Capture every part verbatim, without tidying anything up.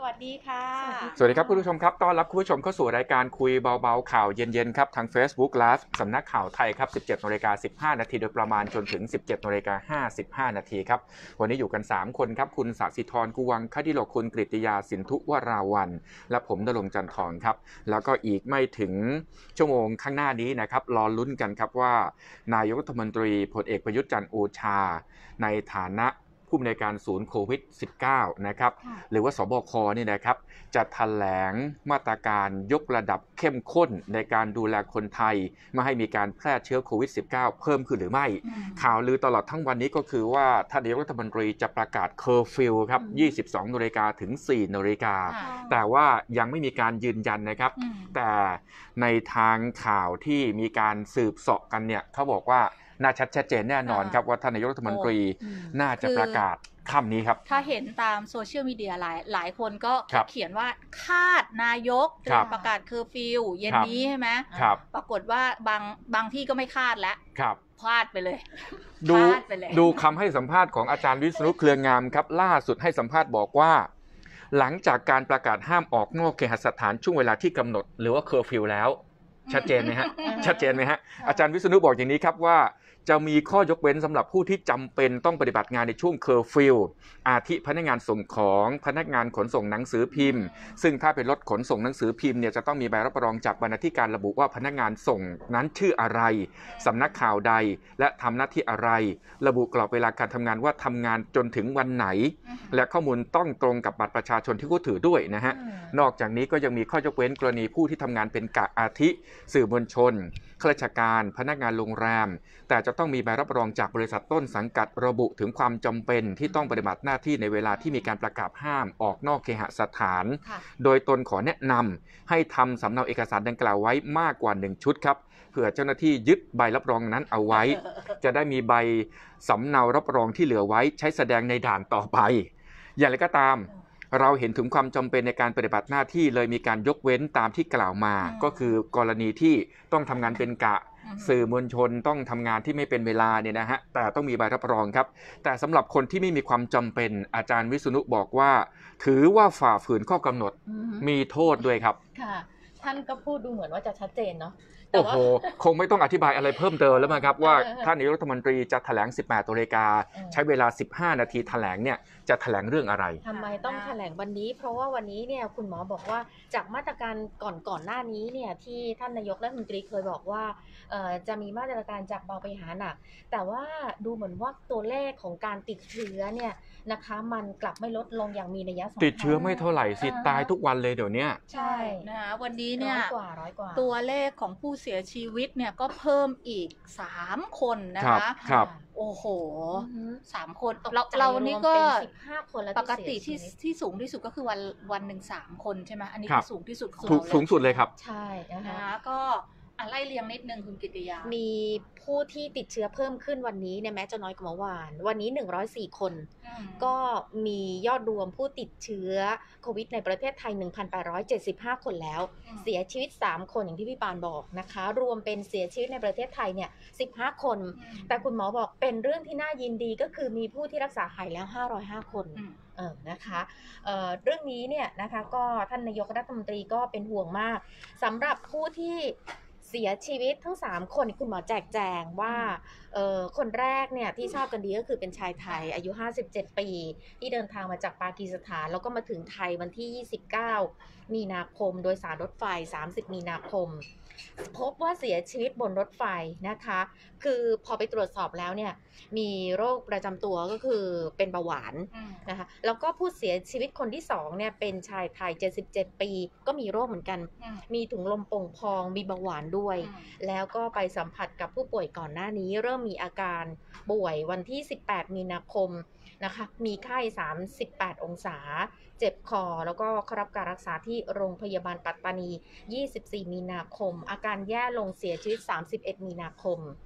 วัสดีค่ะสวัสดีครับคุณผู้ชมครับต้อนรับคุณผู้ชมเข้าสู่รายการคุยเบาๆข่าวเย็นๆครับทาง Facebook Live สำนักข่าวไทยครับ สิบเจ็ดนาฬิกาสิบห้านาทีโดยประมาณจนถึง สิบเจ็ดนาฬิกาห้าสิบห้านาทีครับวันนี้อยู่กันสามคนครับคุณศศิธรกุวังคดิโลคุณกฤติยาสินธุวราวันและผมณรงค์จันทร์ครับแล้วก็อีกไม่ถึงชั่วโมงข้างหน้านี้นะครับรอลุ้นกันครับว่านายกรัฐมนตรีพลเอกประยุทธ์จันทร์โอชาในฐานะผู้อำนวยการศูนย์โควิด สิบเก้า นะครับหรือว่าสบคนี่นะครับจะแถลงมาตรการยกระดับเข้มข้นในการดูแลคนไทยไม่ให้มีการแพร่เชื้อโควิด สิบเก้า เพิ่มขึ้นหรือไม่ข่าวลือตลอดทั้งวันนี้ก็คือว่าท่านนายกรัฐมนตรีจะประกาศเคอร์ฟิวครับ ยี่สิบสองนาฬิกาถึง สี่นาฬิกาแต่ว่ายังไม่มีการยืนยันนะครับแต่ในทางข่าวที่มีการสืบเสาะกันเนี่ยเขาบอกว่าน่าชัดเจนแน่นอนครับว่าท่านนายกรัฐมนตรีน่าจะประกาศค่ำนี้ครับถ้าเห็นตามโซเชียลมีเดียหลายหลายคนก็เขียนว่าคาดนายกจะประกาศเคอร์ฟิวเย็นนี้ใช่ไหมปรากฏว่าบางบางที่ก็ไม่คาดแล้วพลาดไปเลยดูดูคำให้สัมภาษณ์ของอาจารย์วิษณุเครืองามครับล่าสุดให้สัมภาษณ์บอกว่าหลังจากการประกาศห้ามออกนอกเคหสถานช่วงเวลาที่กำหนดหรือว่าเคอร์ฟิวแล้วชัดเจนไหมฮะชัดเจนไหมฮะอาจารย์วิษณุบอกอย่างนี้ครับว่าจะมีข้อยกเว้นสำหรับผู้ที่จำเป็นต้องปฏิบัติงานในช่วงเคอร์ฟิวอาทิพนักงานส่งของพนักงานขนส่งหนังสือพิมพ์ซึ่งถ้าเป็นรถขนส่งหนังสือพิมพ์เนี่ยจะต้องมีใบรับรองจากบรรณาธิการระบุว่าพนักงานส่งนั้นชื่ออะไรสำนักข่าวใดและทำหน้าที่อะไรระบุกรอบเวลาการทำงานว่าทำงานจนถึงวันไหนและข้อมูลต้องตรงกับบัตรประชาชนที่เขาถือด้วยนะฮะนอกจากนี้ก็ยังมีข้อยกเว้นกรณีผู้ที่ทำงานเป็นกะอาทิสื่อมวลชนข้าราชการพนักงานโรงแรมแต่จะต้องมีใบรับรองจากบริษัทต้นสังกัดระบุถึงความจำเป็นที่ต้องปฏิบัติหน้าที่ในเวลาที่มีการประกาศห้ามออกนอกเคหสถานโดยตนขอแนะนำให้ทำสำเนาเอกสารดังกล่าวไว้มากกว่าหนึ่งชุดครับเผื่อเจ้าหน้าที่ยึดใบรับรองนั้นเอาไว้จะได้มีใบสำเนารับรองที่เหลือไว้ใช้แสดงในด่านต่อไปอย่างไรก็ตามเราเห็นถึงความจำเป็นในการปฏิบัติหน้าที่เลยมีการยกเว้นตามที่กล่าวมาก็คือกรณีที่ต้องทำงานเป็นกะสื่อมวลชนต้องทำงานที่ไม่เป็นเวลาเนี่ยนะฮะแต่ต้องมีใบรับรองครับแต่สำหรับคนที่ไม่มีความจำเป็นอาจารย์วิษณุบอกว่าถือว่าฝ่าฝืนข้อกำหนดมีโทษด้วยครับค่ะท่านก็พูดดูเหมือนว่าจะชัดเจนเนาะโอ้โหคงไม่ต้องอธิบายอะไรเพิ่มเติมแล้วมั้งครับว่าท่านนายกรัฐมนตรีจะแถลงสิบแปดนาฬิกาใช้เวลาสิบห้านาทีแถลงเนี่ยจะแถลงเรื่องอะไรทำไมต้องแถลงวันนี้เพราะว่าวันนี้เนี่ยคุณหมอบอกว่าจากมาตรการก่อนก่อนหน้านี้เนี่ยที่ท่านนายกรัฐมนตรีเคยบอกว่าจะมีมาตรการจากเบาไปหาหนักแต่ว่าดูเหมือนว่าตัวเลขของการติดเชื้อเนี่ยนะคะมันกลับไม่ลดลงอย่างมีนัยสำคัญติดเชื้อไม่เท่าไหร่สิตายทุกวันเลยเดี๋ยวนี้ใช่นะคะวันนี้เนี่ยกว่าร้อยกว่าตัวเลขของผู้เสียชีวิตเนี่ยก็เพิ่มอีกสามคนนะคะครับโอ้โหสามคนเราเรานี่ก็ปกติที่ที่สูงที่สุดก็คือวันวันหนึ่งสามคนใช่ไหมอันนี้คือสูงที่สุดสูงสุดเลยครับใช่นะคะก็ไล่เรียงนิดนึงคุณกิติยามีผู้ที่ติดเชื้อเพิ่มขึ้นวันนี้เนี่ยแม้จะน้อยกว่าเมื่อวานวันนี้หนึ่งร้อยสี่คนก็มียอดรวมผู้ติดเชื้อโควิดในประเทศไทย หนึ่งพันแปดร้อยเจ็ดสิบห้า คนแล้วเสียชีวิตสามคนอย่างที่พี่ปานบอกนะคะรวมเป็นเสียชีวิตในประเทศไทยเนี่ยสิบห้าคนแต่คุณหมอบอกเป็นเรื่องที่น่ายินดีก็คือมีผู้ที่รักษาหายแล้วห้าร้อยห้าคนเออนะคะเอ่อเรื่องนี้เนี่ยนะคะก็ท่านนายกรัฐมนตรีก็เป็นห่วงมากสำหรับผู้ที่เสียชีวิตทั้งสามคนคุณหมอแจกแจงว่าเอ่อคนแรกเนี่ยที่ทราบกันดีก็คือเป็นชายไทยอายุห้าสิบเจ็ดปีที่เดินทางมาจากปากีสถานแล้วก็มาถึงไทยวันที่ยี่สิบเก้ามีนาคมโดยสารรถไฟสามสิบมีนาคมพบว่าเสียชีวิตบนรถไฟนะคะคือพอไปตรวจสอบแล้วเนี่ยมีโรคประจำตัวก็คือเป็นเบาหวานนะคะแล้วก็ผู้เสียชีวิตคนที่สองเนี่ยเป็นชายไทยเจ็ดสิบเจ็ดปีก็มีโรคเหมือนกันมีถุงลมโป่งพองมีเบาหวานด้วยแล้วก็ไปสัมผัสกับผู้ป่วยก่อนหน้านี้เริ่มมีอาการป่วยวันที่สิบแปดมีนาคมนะคะมีไข้สามสิบแปดองศาเจ็บคอแล้วก็เข้ารับการรักษาที่โรงพยาบาลปัตตานียี่สิบสี่มีนาคมอาการแย่ลงเสียชีวิตสามสิบเอ็ดมีนาคม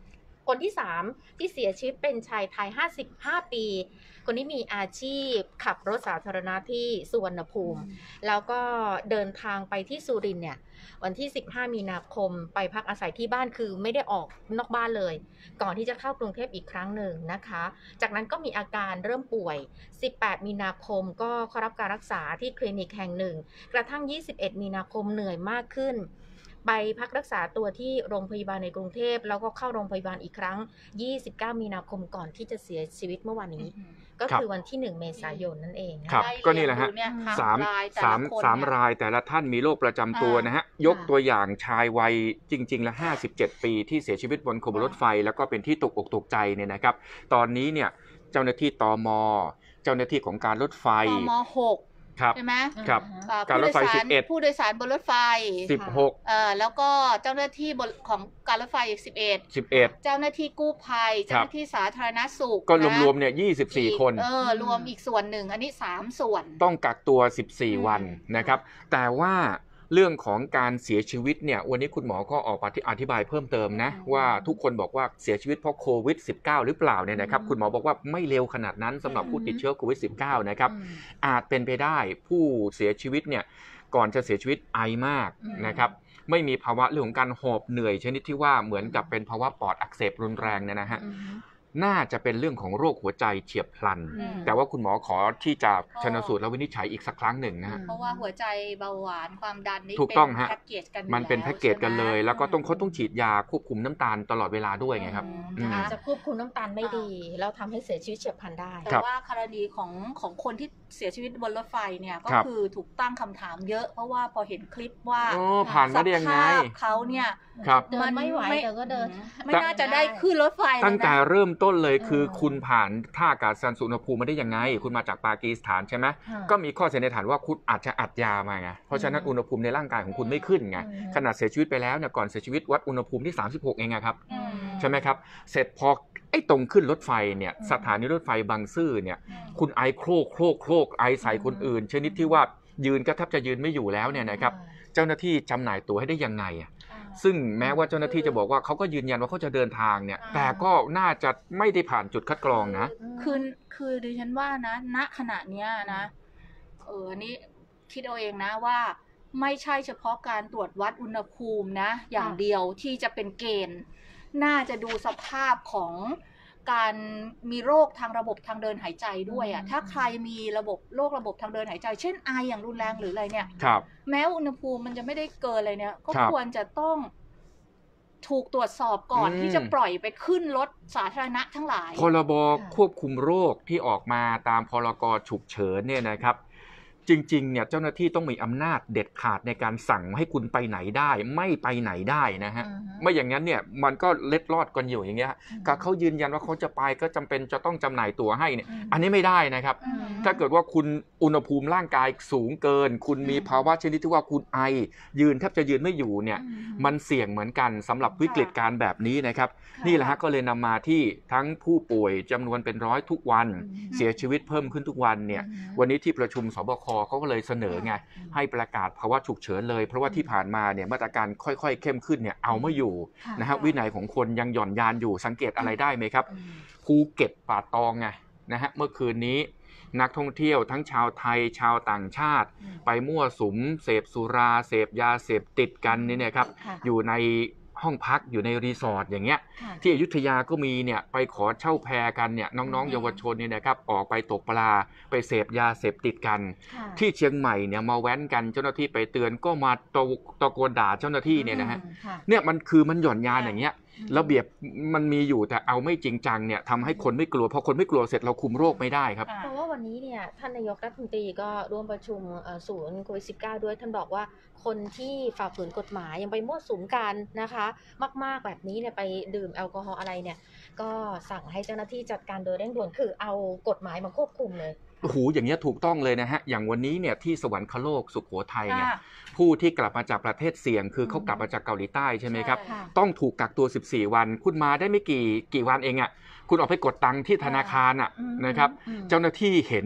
คนที่สามที่เสียชีวิตเป็นชายไทยห้าสิบห้าปีคนนี้มีอาชีพขับรถสาธารณะที่สุวรรณภูมิแล้วก็เดินทางไปที่สุรินทร์เนี่ยวันที่สิบห้ามีนาคมไปพักอาศัยที่บ้านคือไม่ได้ออกนอกบ้านเลยก่อนที่จะเข้ากรุงเทพอีกครั้งหนึ่งนะคะจากนั้นก็มีอาการเริ่มป่วยสิบแปดมีนาคมก็เข้ารับการรักษาที่คลินิกแห่งหนึ่งกระทั่งยี่สิบเอ็ดมีนาคมเหนื่อยมากขึ้นไปพักรักษาตัวที่โรงพยาบาลในกรุงเทพแล้วก็เข้าโรงพยาบาลอีกครั้งยี่สิบเก้ามีนาคมก่อนที่จะเสียชีวิตเมื่อวานนี้ก็คือวันที่หนึ่งเมษายนนั่นเองครับก็นี่แหละฮะสามสามสามรายแต่ละท่านมีโรคประจำตัวนะฮะยกตัวอย่างชายวัยจริงๆแล้วห้าสิบเจ็ดปีที่เสียชีวิตบนขบวนรถไฟแล้วก็เป็นที่ตกอกตกใจเนี่ยนะครับตอนนี้เนี่ยเจ้าหน้าที่ตม.เจ้าหน้าที่ของการรถไฟตม.หกใช่ไหมครับการรถไฟสิบเอ็ดผู้โดยสารบนรถไฟสิบหกเอ่อแล้วก็เจ้าหน้าที่บนของการรถไฟสิบเอ็ดสิบเอ็ดเจ้าหน้าที่กู้ภัยเจ้าหน้าที่สาธารณสุขก็รวมๆเนี่ยยี่สิบสี่คนเออรวมอีกส่วนหนึ่งอันนี้สามส่วนต้องกักตัวสิบสี่วันนะครับแต่ว่าเรื่องของการเสียชีวิตเนี่ยวันนี้คุณหมอก็ออกมาอธิบายเพิ่มเติมนะว่าทุกคนบอกว่าเสียชีวิตเพราะโควิด สิบเก้า หรือเปล่าเนี่ยนะครับคุณหมอบอกว่าไม่เร็วขนาดนั้นสำหรับผู้ติดเชื้อโควิด สิบเก้า นะครับอาจเป็นไปได้ผู้เสียชีวิตเนี่ยก่อนจะเสียชีวิตไอมากนะครับไม่มีภาวะเรื่องของการหอบเหนื่อยชนิดที่ว่าเหมือนกับเป็นภาวะปอดอักเสบรุนแรงเนี่ยนะฮะน่าจะเป็นเรื่องของโรคหัวใจเฉียบพลันแต่ว่าคุณหมอขอที่จะชันสูตรและวินิจฉัยอีกสักครั้งหนึ่งนะฮะเพราะว่าหัวใจเบาหวานความดันนี่ถูกต้องฮะแพ็กเกจกันมันเป็นแพ็กเกจกันเลยแล้วก็ต้องเขาต้องฉีดยาควบคุมน้ำตาลตลอดเวลาด้วยไงครับอาจจะควบคุมน้ำตาลไม่ดีแล้วทำให้เสียชีวิตเฉียบพลันได้แต่ว่ากรณีของของคนที่เสียชีวิตบนรถไฟเนี่ยก็คือถูกตั้งคำถามเยอะเพราะว่าพอเห็นคลิปว่าผ่านมาได้ยังไงเขาเนี่ยมันไม่ไหวแต่ก็เดินไม่น่าจะได้ขึ้นรถไฟตั้งแต่เริ่มต้นเลยคือคุณผ่านท่าอากาศยานสุวรรณภูมิมาได้ยังไงคุณมาจากปากีสถานใช่ไหมก็มีข้อสันนิษฐานว่าคุณอาจจะอัดยามาไงเพราะฉะนั้นอุณหภูมิในร่างกายของคุณไม่ขึ้นไงขนาดเสียชีวิตไปแล้วเนี่ยก่อนเสียชีวิตวัดอุณหภูมิที่สามสิบหกเองครับใช่ไหมครับเสร็จพอไอ้ตรงขึ้นรถไฟเนี่ยสถานีรถไฟบางซื่อเนี่ยคุณไอโครกโครกโครกไอใส่คนอื่นชนิดที่ว่ายืนก็แทบจะยืนไม่อยู่แล้วเนี่ยนะครับเจ้าหน้าที่จำหน่ายตั๋วให้ได้ยังไงซึ่งแม้ว่าเจ้าหน้าที่จะบอกว่าเขาก็ยืนยันว่าเขาจะเดินทางเนี่ยแต่ก็น่าจะไม่ได้ผ่านจุดคัดกรองนะคือคือดิฉันว่านะณขณะเนี้ยนะเออนี่คิดเอาเองนะว่าไม่ใช่เฉพาะการตรวจวัดอุณหภูมินะอย่างเดียวที่จะเป็นเกณฑ์น่าจะดูสภาพของการมีโรคทางระบบทางเดินหายใจด้วยอ่ะถ้าใครมีระบบโรคระบบทางเดินหายใจเช่นไออย่างรุนแรงหรืออะไรเนี่ยแม้อุณหภูมิมันจะไม่ได้เกินอะไรเนี่ยก็ควรจะต้องถูกตรวจสอบก่อนที่จะปล่อยไปขึ้นรถสาธารณะทั้งหลายพรบควบคุมโรคที่ออกมาตามพรกฉุกเฉินเนี่ยนะครับจริงๆเนี่ยเจ้าหน้าที่ต้องมีอำนาจเด็ดขาดในการสั่งให้คุณไปไหนได้ไม่ไปไหนได้นะฮะไม่อย่างนั้นเนี่ยมันก็เล็ดลอดกันอยู่อย่างเงี้ยก็เขายืนยันว่าเขาจะไปก็จำเป็นจะต้องจำหน่ายตั๋วให้เนี่ยอันนี้ไม่ได้นะครับถ้าเกิดว่าคุณอุณหภูมิร่างกายสูงเกินคุณมีภาวะชนิดที่ว่าคุณไอยืนแทบจะยืนไม่อยู่เนี่ยมันเสี่ยงเหมือนกันสำหรับวิกฤตการแบบนี้นะครับนี่แหละฮะก็เลยนำมาที่ทั้งผู้ป่วยจำนวนเป็นร้อยทุกวันเสียชีวิตเพิ่มขึ้นทุกวันเนี่ยวันนี้ที่ประชุมสบคเขาก็เลยเสนอไงให้ประกาศภาวะฉุกเฉินเลยเพราะว่าที่ผ่านมาเนี่ยมาตรการค่อยๆเข้มขึ้นเนี่ยเอาไม่อยู่นะฮะวินัยของคนยังหย่อนยานอยู่สังเกตอะไรได้ไหมครับภูเก็ตป่าตองไงนะฮะเมื่อคืนนี้นักท่องเที่ยวทั้งชาวไทยชาวต่างชาติไปมั่วสุมเสพสุราเสพยาเสพติดกันนี่นะครับอยู่ในห้องพักอยู่ในรีสอร์ทอย่างเงี้ยที่อยุธยาก็มีเนี่ยไปขอเช่าแพกันเนี่ยน้องๆเยาวชนเนี่ยนะครับออกไปตกปลาไปเสพยาเสพติดกันที่เชียงใหม่เนี่ยมาแว้นกันเจ้าหน้าที่ไปเตือนก็มาตะโกนด่าเจ้าหน้าที่เนี่ยนะฮะเนี่ยมันคือมันหย่อนยานอย่างเงี้ยระเบียบมันมีอยู่แต่เอาไม่จริงจังเนี่ยทำให้คนไม่กลัวพอคนไม่กลัวเสร็จเราคุมโรคไม่ได้ครับเพราะว่าวันนี้เนี่ยท่านนายกรัฐมนตรีก็ร่วมประชุมศูนย์โควิด สิบเก้า ด้วยท่านบอกว่าคนที่ฝ่าฝืนกฎหมายยังไปมั่วสุมกันนะคะมากๆแบบนี้เนี่ยไปดื่มแอลกอฮอล์อะไรเนี่ยก็สั่งให้เจ้าหน้าที่จัดการโดยเร่งด่วนคือเอากฎหมายมาควบคุมเลยโอ้โหอย่างเงี้ยถูกต้องเลยนะฮะอย่างวันนี้เนี่ยที่สวรรคโลกสุโขทัยเนี่ยผู้ที่กลับมาจากประเทศเสี่ยงคือเขากลับมาจากเกาหลีใต้ใช่ไหมครับต้องถูกกักตัวสิบสี่วันคุณมาได้ไม่กี่กี่วันเองอ่ะคุณออกไปกดตังค์ที่ธนาคารอ่ะนะครับเจ้าหน้าที่เห็น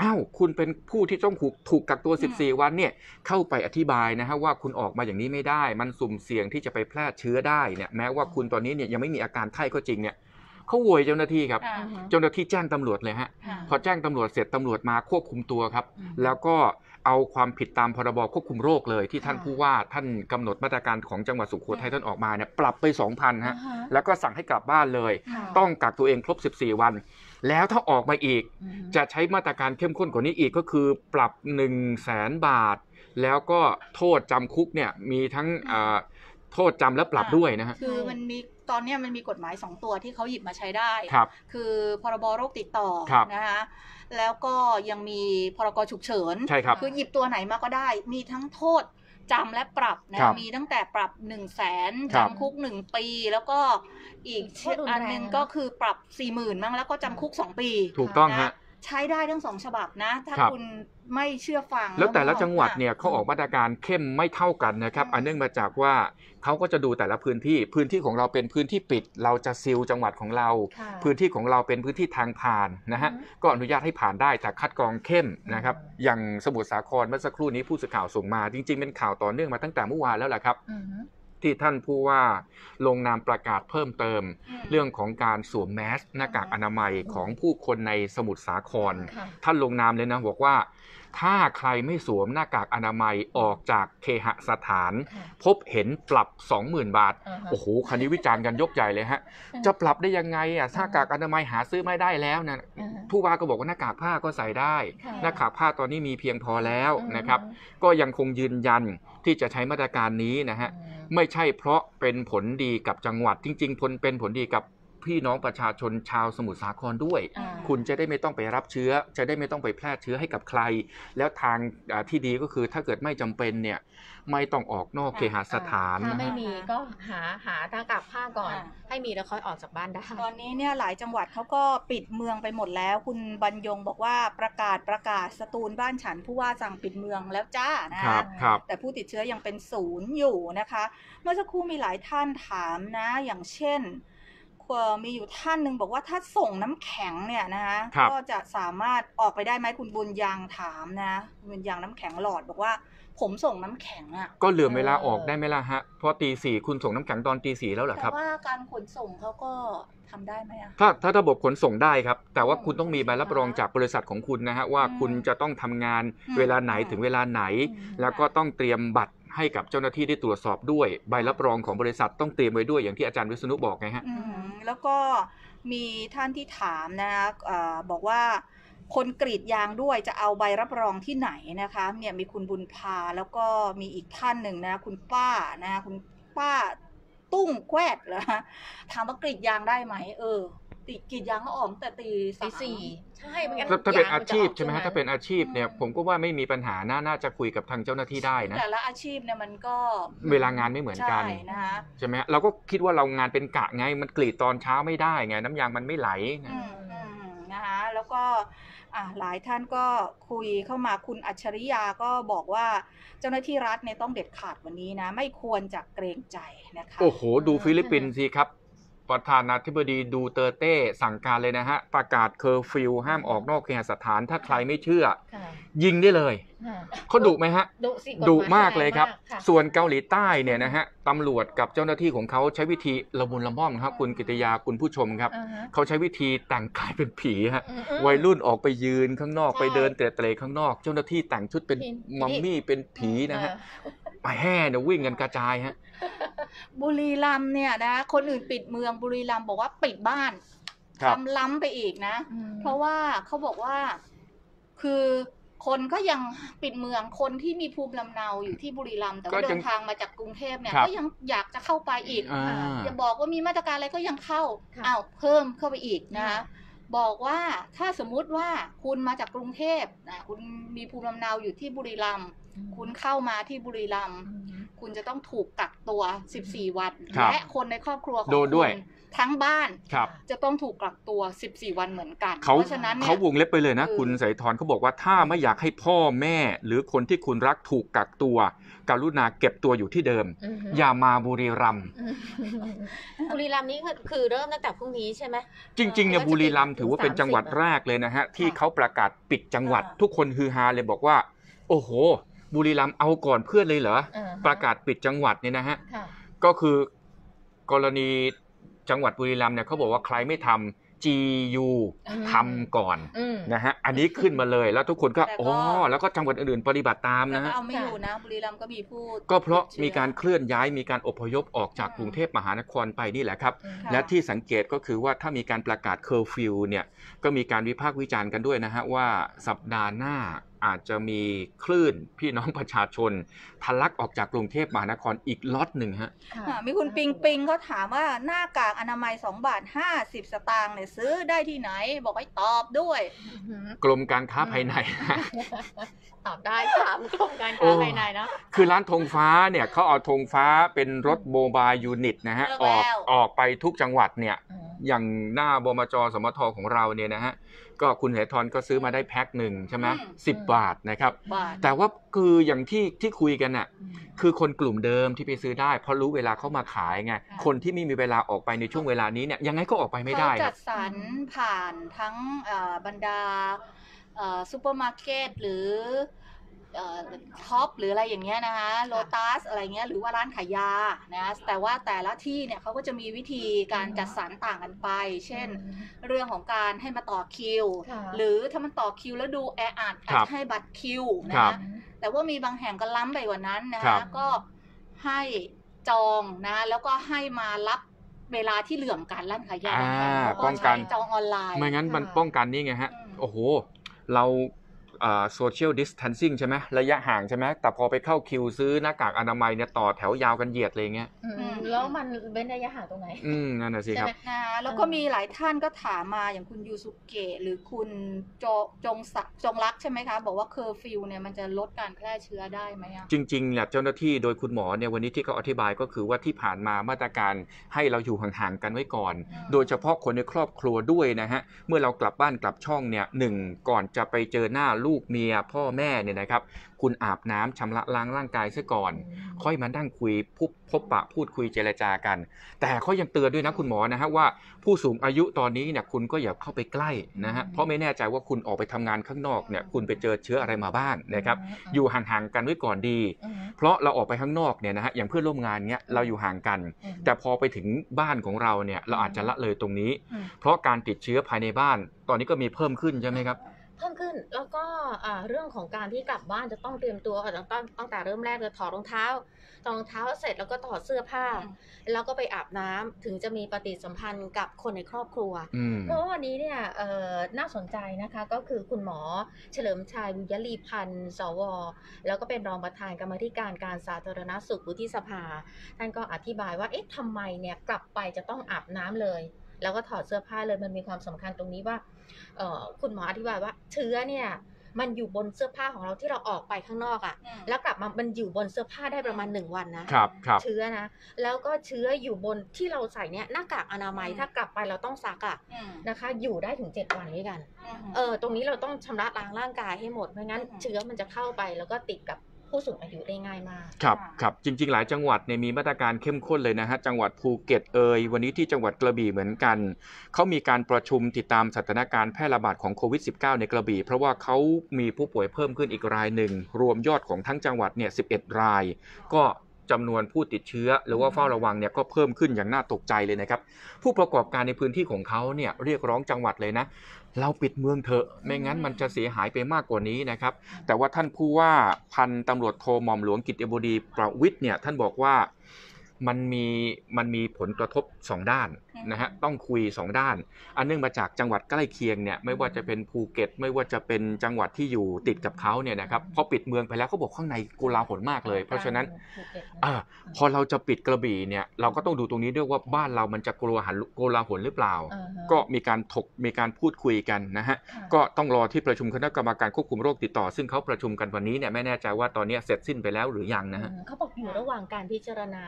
อ้าวคุณเป็นผู้ที่ต้องถูกถูกกักตัวสิบสี่วันเนี่ยเข้าไปอธิบายนะฮะว่าคุณออกมาอย่างนี้ไม่ได้มันสุ่มเสี่ยงที่จะไปแพร่เชื้อได้เนี่ยแม้ว่าคุณตอนนี้เนี่ยยังไม่มีอาการไข้ก็จริงเนี่ยเขาโวยเจ้าหน้าที่ครับเจ้าหน้าที่แจ้งตำรวจเลยฮะพอแจ้งตำรวจเสร็จตำรวจมาควบคุมตัวครับแล้วก็เอาความผิดตามพรบควบคุมโรคเลยที่ท่านผู้ว่าท่านกำหนดมาตรการของจังหวัดสุโขทัยท่านออกมาเนี่ยปรับไป สองพัน ฮะแล้วก็สั่งให้กลับบ้านเลยต้องกักตัวเองครบสิบสี่วันแล้วถ้าออกมาอีกจะใช้มาตรการเข้มข้นกว่านี้อีกก็คือปรับ หนึ่งแสน บาทแล้วก็โทษจำคุกเนี่ยมีทั้งโทษจำและปรับด้วยนะฮะคือมันมีตอนนี้มันมีกฎหมายสองตัวที่เขาหยิบมาใช้ได้คือพรบโรคติดต่อนะคะแล้วก็ยังมีพรกฉุกเฉินคือหยิบตัวไหนมาก็ได้มีทั้งโทษจำและปรับนะมีตั้งแต่ปรับหนึ่งแสนจำคุกหนึ่งปีแล้วก็อีกอันนึงก็คือปรับสี่หมื่นมั้งแล้วก็จำคุกสองปีถูกต้องฮะใช้ได้ทั้งสองฉบับนะถ้าคุณไม่เชื่อฟังแล้วแต่ละจังหวัดเนี่ยเขาออกมาตรการเข้มไม่เท่ากันนะครับอันเนื่องมาจากว่าเขาก็จะดูแต่ละพื้นที่พื้นที่ของเราเป็นพื้นที่ปิดเราจะซีลจังหวัดของเราพื้นที่ของเราเป็นพื้นที่ทางผ่านนะฮะก็อนุญาตให้ผ่านได้แต่คัดกรองเข้มนะครับอย่างสมุทรสาครเมื่อสักครู่นี้ผู้สื่อข่าวส่งมาจริงๆเป็นข่าวต่อเนื่องมาตั้งแต่เมื่อวานแล้วแหละครับที่ท่านผู้ว่าลงนามประกาศเพิ่มเติมเรื่องของการสวมแมสหน้ากากอนามัยของผู้คนในสมุทรสาครท่านลงนามเลยนะบอกว่าถ้าใครไม่สวมหน้ากากอนามัยออกจากเคหสถานพบเห็นปรับ สองหมื่น บาทโอ้โหคันนี้วิจารณ์กันยกใหญ่เลยฮะจะปรับได้ยังไงอ่ะหน้ากากอนามัยหาซื้อไม่ได้แล้วนะผู้ว่าก็บอกว่าหน้ากากผ้าก็ใส่ได้หน้ากากผ้าตอนนี้มีเพียงพอแล้วนะครับก็ยังคงยืนยันที่จะใช้มาตรการนี้นะฮะไม่ใช่เพราะเป็นผลดีกับจังหวัดจริงๆผลเป็นผลดีกับพี่น้องประชาชนชาวสมุทรสาครด้วยคุณจะได้ไม่ต้องไปรับเชื้อจะได้ไม่ต้องไปแพร่เชื้อให้กับใครแล้วทางที่ดีก็คือถ้าเกิดไม่จำเป็นเนี่ยไม่ต้องออกนอกเคหสถานถ้าไม่มีก็หาหาหน้ากากผ้าก่อนให้มีแล้วค่อยออกจากบ้านได้ตอนนี้เนี่ยหลายจังหวัดเขาก็ปิดเมืองไปหมดแล้วคุณบรรยงบอกว่าประกาศประกาศสตูลบ้านฉันผู้ว่าสั่งปิดเมืองแล้วจ้านะคะแต่ผู้ติดเชื้อยังเป็นศูนย์อยู่นะคะเมื่อสักครู่มีหลายท่านถามนะอย่างเช่นมีอยู่ท่านหนึ่งบอกว่าถ้าส่งน้ำแข็งเนี่ยนะคะก็จะสามารถออกไปได้ไหมคุณบุญยังถามนะบุญยังน้ำแข็งหลอดบอกว่าผมส่งน้ำแข็งอ่ะก็เหลือเวลาออกได้ไหมล่ะฮะพอตีสี่คุณส่งน้ำแข็งตอนตีสี่แล้วเหรอครับแต่ว่าการขนส่งเขาก็ทำได้ไหมอ่ะถ้าถ้าระบบขนส่งได้ครับแต่ว่าคุณต้องมีใบรับรองจากบริษัทของคุณนะฮะว่าคุณจะต้องทำงานเวลาไหนถึงเวลาไหนแล้วก็ต้องเตรียมบัตรให้กับเจ้าหน้าที่ได้ตรวจสอบด้วยใบรับรองของบริษัทต้องเตรียมไว้ด้วยอย่างที่อาจารย์วิษณุบอกไงฮะแล้วก็มีท่านที่ถามนะบอกว่าคนกรีดยางด้วยจะเอาใบรับรองที่ไหนนะคะเนี่ยมีคุณบุญพาแล้วก็มีอีกท่านหนึ่งนะคุณป้านะคุณป้าตุ้งแควดเหรอถามว่ากรีดยางได้ไหมเออติดกรีดยางก็ออกแต่ตีสี่ใช่ถ้าเป็นอาชีพใช่ไหมฮะถ้าเป็นอาชีพเนี่ยผมก็ว่าไม่มีปัญหาน่าน่าจะคุยกับทางเจ้าหน้าที่ได้นะแต่ละอาชีพเนี่ยมันก็เวลางานไม่เหมือนกันใช่นะคะใช่ไหมเราก็คิดว่าเรางานเป็นกะไงมันกรีดตอนเช้าไม่ได้ไงน้ำยางมันไม่ไหลนะคะแล้วก็หลายท่านก็คุยเข้ามาคุณอัจฉริยาก็บอกว่าเจ้าหน้าที่รัฐเนี่ยต้องเด็ดขาดวันนี้นะไม่ควรจะเกรงใจนะคะโอ้โหดูฟิลิปปินส์สิครับประธานาธิบดีดูเตอร์เต้สั่งการเลยนะฮะประกาศเคอร์ฟิวห้ามออกนอกเคหสถานถ้าใครไม่เชื่อยิงได้เลยเขาดุไหมฮะดุมากเลยครับส่วนเกาหลีใต้เนี่ยนะฮะตำรวจกับเจ้าหน้าที่ของเขาใช้วิธีละมุนละม่อมครับคุณกิตยาคุณผู้ชมครับเขาใช้วิธีแต่งกายเป็นผีฮะวัยรุ่นออกไปยืนข้างนอกไปเดินเตะเตะข้างนอกเจ้าหน้าที่แต่งชุดเป็นมัมมี่เป็นผีนะฮะไปแห่เนี่ยวิ่งกันกระจายฮะบุรีรัมย์เนี่ยนะคนอื่นปิดเมืองบุรีรัมย์บอกว่าปิดบ้านทำล้ำไปอีกนะเพราะว่าเขาบอกว่าคือคนก็ยังปิดเมืองคนที่มีภูมิลำเนาอยู่ที่บุรีรัมย์แต่ว่าเดินทางมาจากกรุงเทพเนี่ยก็ยังอยากจะเข้าไปอีกอย่าบอกว่ามีมาตรการอะไรก็ยังเข้าอ้าวเพิ่มเข้าไปอีกนะคะบอกว่าถ้าสมมุติว่าคุณมาจากกรุงเทพนะคุณมีภูมิลำเนาอยู่ที่บุรีรัมย์คุณเข้ามาที่บุรีรัมย์คุณจะต้องถูกกักตัวสิบสี่วันและคนในครอบครัวของคุณทั้งบ้านครับจะต้องถูกกักตัวสิบสี่วันเหมือนกันเขาเพราะฉะนั้นเนี่ยเขาวงเล็บไปเลยนะคือคุณสายทรเขาบอกว่าถ้าไม่อยากให้พ่อแม่หรือคนที่คุณรักถูกกักตัวกรุณาเก็บตัวอยู่ที่เดิมอือฮึอย่ามาบุรีรัมย์บุรีรัมย์นี้คือคือเริ่มตั้งแต่พรุ่งนี้ใช่ไหมจริงๆเนี่ยเออบุรีรัมย์ถือว่าเป็นจังหวัดสามสิบแรกเลยนะฮะที่ค่ะเขาประกาศปิดจังหวัดอ่าทุกคนฮือฮาเลยบอกว่า โอ้โห บุรีรัมย์เอาก่อนเพื่อนเลยเหรออ่าฮะประกาศปิดจังหวัดเนี่ยนะฮะค่ะก็คือกรณีจังหวัดบุรีรัมย์เนี่ยเขาบอกว่าใครไม่ทำ จี ยูอืมทำก่อนอืมนะฮะอันนี้ขึ้นมาเลยแล้วทุกคนก็แต่ก็อ๋อแล้วก็จังหวัดอื่นๆปฏิบัติตามแต่นะก็ฮะเอาไม่อยู่นะบุรีรัมย์ก็มีผู้ก็เพราะติดชื้อมีการเคลื่อนย้ายมีการอพยพออกจากอืมกรุงเทพมหานครไปนี่แหละครับอืมค่ะและที่สังเกตก็คือว่าถ้ามีการประกาศเคอร์ฟิวเนี่ยก็มีการวิพากษ์วิจารณ์กันด้วยนะฮะว่าสัปดาห์หน้าอาจจะมีคลื่นพี่น้องประชาชนทะลักออกจากกรุงเทพมหานครอีกล็อตหนึ่งฮะค่ะอ่ามีคุณปิงปิงเขาถามว่าหน้ากากอนามัยสองบาทห้าสิบสตางค์เนี่ยซื้อได้ที่ไหน บอกให้ตอบด้วยอือฮึกรมการค้าภายในตอบได้ถามกรมการค้าภายในนะคือร้านธงฟ้าเนี่ยเขาเอาธงฟ้าเป็นรถโมบายยูนิตนะฮะเลิอก อกแล้วออกไปทุกจังหวัดเนี่ยอืมอย่างหน้าบมจสมทของเราเนี่ยนะฮะก็คุณเหทรก็ซื้อมาได้แพ็คหนึ่งใช่ไหมอืมสิบบาทนะครับบาทแต่ว่าคืออย่างที่ที่คุยกันน่ะอืมคือคนกลุ่มเดิมที่ไปซื้อได้เพราะรู้เวลาเขามาขายไงค่ะคนที่ไม่มีเวลาออกไปในช่วงเวลานี้เนี่ยยังไงก็ออกไปไม่ได้เขาคจัรับดสรรผ่านทั้งเอ่อบรรดาเอ่อซูเปอร์มาร์เก็ตหรือเอ่อท็อปหรืออะไรอย่างเงี้ยนะคะโลตัสอะไรเงี้ยหรือว่าร้านขายยานะแต่ว่าแต่ละที่เนี่ยเขาก็จะมีวิธีการจัดสรรต่างกันไป เช่น เรื่องของการให้มาต่อคิวค่ะหรือถ้ามันต่อคิวแล้วดูแออัดครัอาจบจะให้บัตรคิวครันะบแต่ว่ามีบางแห่งก็ล้ำไปกว่านั้นนะครัคะบก็ให้จองนะแล้วก็ให้มารับเวลาที่เหลื่อมกันร้านขายยาอ่าบางแห่งเขาป้องกันใช้จองออนไลน์ไม่งั้นมันค่ะป้องกันนี่ไงฮะอืมโอ้โห เราโซเชียลดิสทันซิ่งใช่ไหมระยะห่างใช่ไหมแต่พอไปเข้าคิวซื้อหน้ากากอนามัยเนี่ยต่อแถวยาวกันเหยียดเลยเงี้ยอืมแล้วมันเว้นระยะห่างตรงไหนอืมนั่นน่ะสิครับใช่ไหมนะคะแล้วก็มีหลายท่านก็ถามมาอย่างคุณยูสุเกะหรือคุณโจจงศักดิ์จงรักใช่ไหมคะ บอกว่าเคอร์ฟิวเนี่ยมันจะลดการแพร่เชื้อได้ไหมอะจริงๆเนี่ยเจ้าหน้าที่โดยคุณหมอเนี่ยวันนี้ที่เขาอธิบายก็คือว่าที่ผ่านมามาตรการให้เราอยู่ห่างๆกันไว้ก่อนอืมโดยเฉพาะคนในครอบครัวด้วยนะฮะเมื่อเรากลับบ้านกลับช่องเนี่ยหนึ่งก่อนจะไปเจอหน้าลูกเมียพ่อแม่เนี่ยนะครับคุณอาบน้ำชำระล้างร่างกายซะก่อน ค่อยมานั่งคุยพบพบปะพูดคุยเจรจากัน แต่เขายังเตือนด้วยนะคุณหมอนะฮะว่าผู้สูงอายุตอนนี้เนี่ยคุณก็อย่าเข้าไปใกล้นะฮะเพราะไม่แน่ใจว่าคุณออกไปทำงานข้างนอกเนี่ยคุณไปเจอเชื้ออะไรมาบ้างนะครับอยู่ห่างๆกันไว้ก่อนดีอืมเพราะเราออกไปข้างนอกเนี่ยนะฮะอย่างเพื่อนร่วมงานเนี้ยเราอยู่ห่างกันอืมแต่พอไปถึงบ้านของเราเนี่ยเราอาจจะละเลยตรงนี้อืมเพราะการติดเชื้อภายในบ้าน ตอนนี้ก็มีเพิ่มขึ้นใช่ไหมครับเพิ่มขึ้นแล้วก็อ่าเรื่องของการที่กลับบ้านจะต้องเตรียมตัวก่อนตั้งตั้งตั้งแต่เริ่มแรกเลยถอดรองเท้าถอดรองเท้าเสร็จแล้วก็ถอดเสื้อผ้าอืมแล้วก็ไปอาบน้ำถึงจะมีปฏิสัมพันธ์กับคนในครอบครัวอืมเพราะว่าวันนี้เนี่ยเอ่อน่าสนใจนะคะก็คือคุณหมอเฉลิมชัยบุญยลีพันธ์สวแล้วก็เป็นรองประธานกรรมาธิการการสาธารณสุขวุฒิสภาท่านก็อธิบายว่าเอ๊ะทำไมเนี่ยกลับไปจะต้องอาบน้ำเลย แล้วก็ถอดเสื้อผ้าเลยมันมีความสำคัญตรงนี้ว่าเอ่อคุณหมออธิบายว่าเชื้อเนี่ยมันอยู่บนเสื้อผ้าของเราที่เราออกไปข้างนอกอะ่ะอืมแล้วกลับมามันอยู่บนเสื้อผ้าได้ประมาณหนึ่งวันนะครับครับเชื้อนะแล้วก็เชื้ออยู่บนที่เราใส่เนี่ยหน้ากากอนามัยอืมถ้ากลับไปเราต้องซักอ่ะอืมนะคะ อยู่ได้ถึงเจ็ดวันด้วยกันอืมเออตรงนี้เราต้องชำระล้างร่างกายให้หมดไม่งั้นอืมเชื้อมันจะเข้าไปแล้วก็ติดกับผู้สูงอายุได้ง่ายมากครับค่ะครับจริงๆ หลายจังหวัดเนี่ยมีมาตรการเข้มข้นเลยนะฮะจังหวัดภูเก็ตเอ่ยวันนี้ที่จังหวัดกระบี่เหมือนกันเขามีการประชุมติดตามสถานการณ์แพร่ระบาดของโควิด สิบเก้า ในกระบี่เพราะว่าเขามีผู้ป่วยเพิ่มขึ้นอีกรายหนึ่งรวมยอดของทั้งจังหวัดเนี่ยสิบเอ็ดราย ก็จำนวนผู้ติดเชื้อหรือว่าเฝ้าระวังเนี่ยก็เพิ่มขึ้นอย่างน่าตกใจเลยนะครับผู้ประกอบการในพื้นที่ของเขาเนี่ยเรียกร้องจังหวัดเลยนะเราปิดเมืองเถอะไม่งั้นมันจะเสียหายไปมากกว่านี้นะครับแต่ว่าท่านผู้ว่าพันตำรวจโทหม่อมหลวงกิตติบดีประวิตรเนี่ยท่านบอกว่ามันมีมันมีผลกระทบสองด้านนะฮะต้องคุยสองด้านอันเนื่องมาจากจังหวัดใกล้เคียงเนี่ยไม่ว่าจะเป็นภูเก็ตไม่ว่าจะเป็นจังหวัดที่อยู่ติดกับเขาเนี่ยนะครับพอปิดเมืองไปแล้วเขาบอกข้างในโกลาหลมากเลย เพราะฉะนั้น อ่าพอเราจะปิดกระบี่เนี่ยเราก็ต้องดูตรงนี้ด้วยว่าบ้านเรามันจะโกลาหลโกลาหลหรือเปล่าอ่าฮะก็มีการถกมีการพูดคุยกันนะฮะค่ะก็ต้องรอที่ประชุมคณะกรรมการควบคุมโรคติดต่อซึ่งเขาประชุมกันวันนี้เนี่ยไม่แน่ใจว่าตอนนี้เสร็จสิ้นไปแล้วหรือยังนะฮะอืมเขาบอกอยู่ระหว่างการพิจารณาเรื่องของ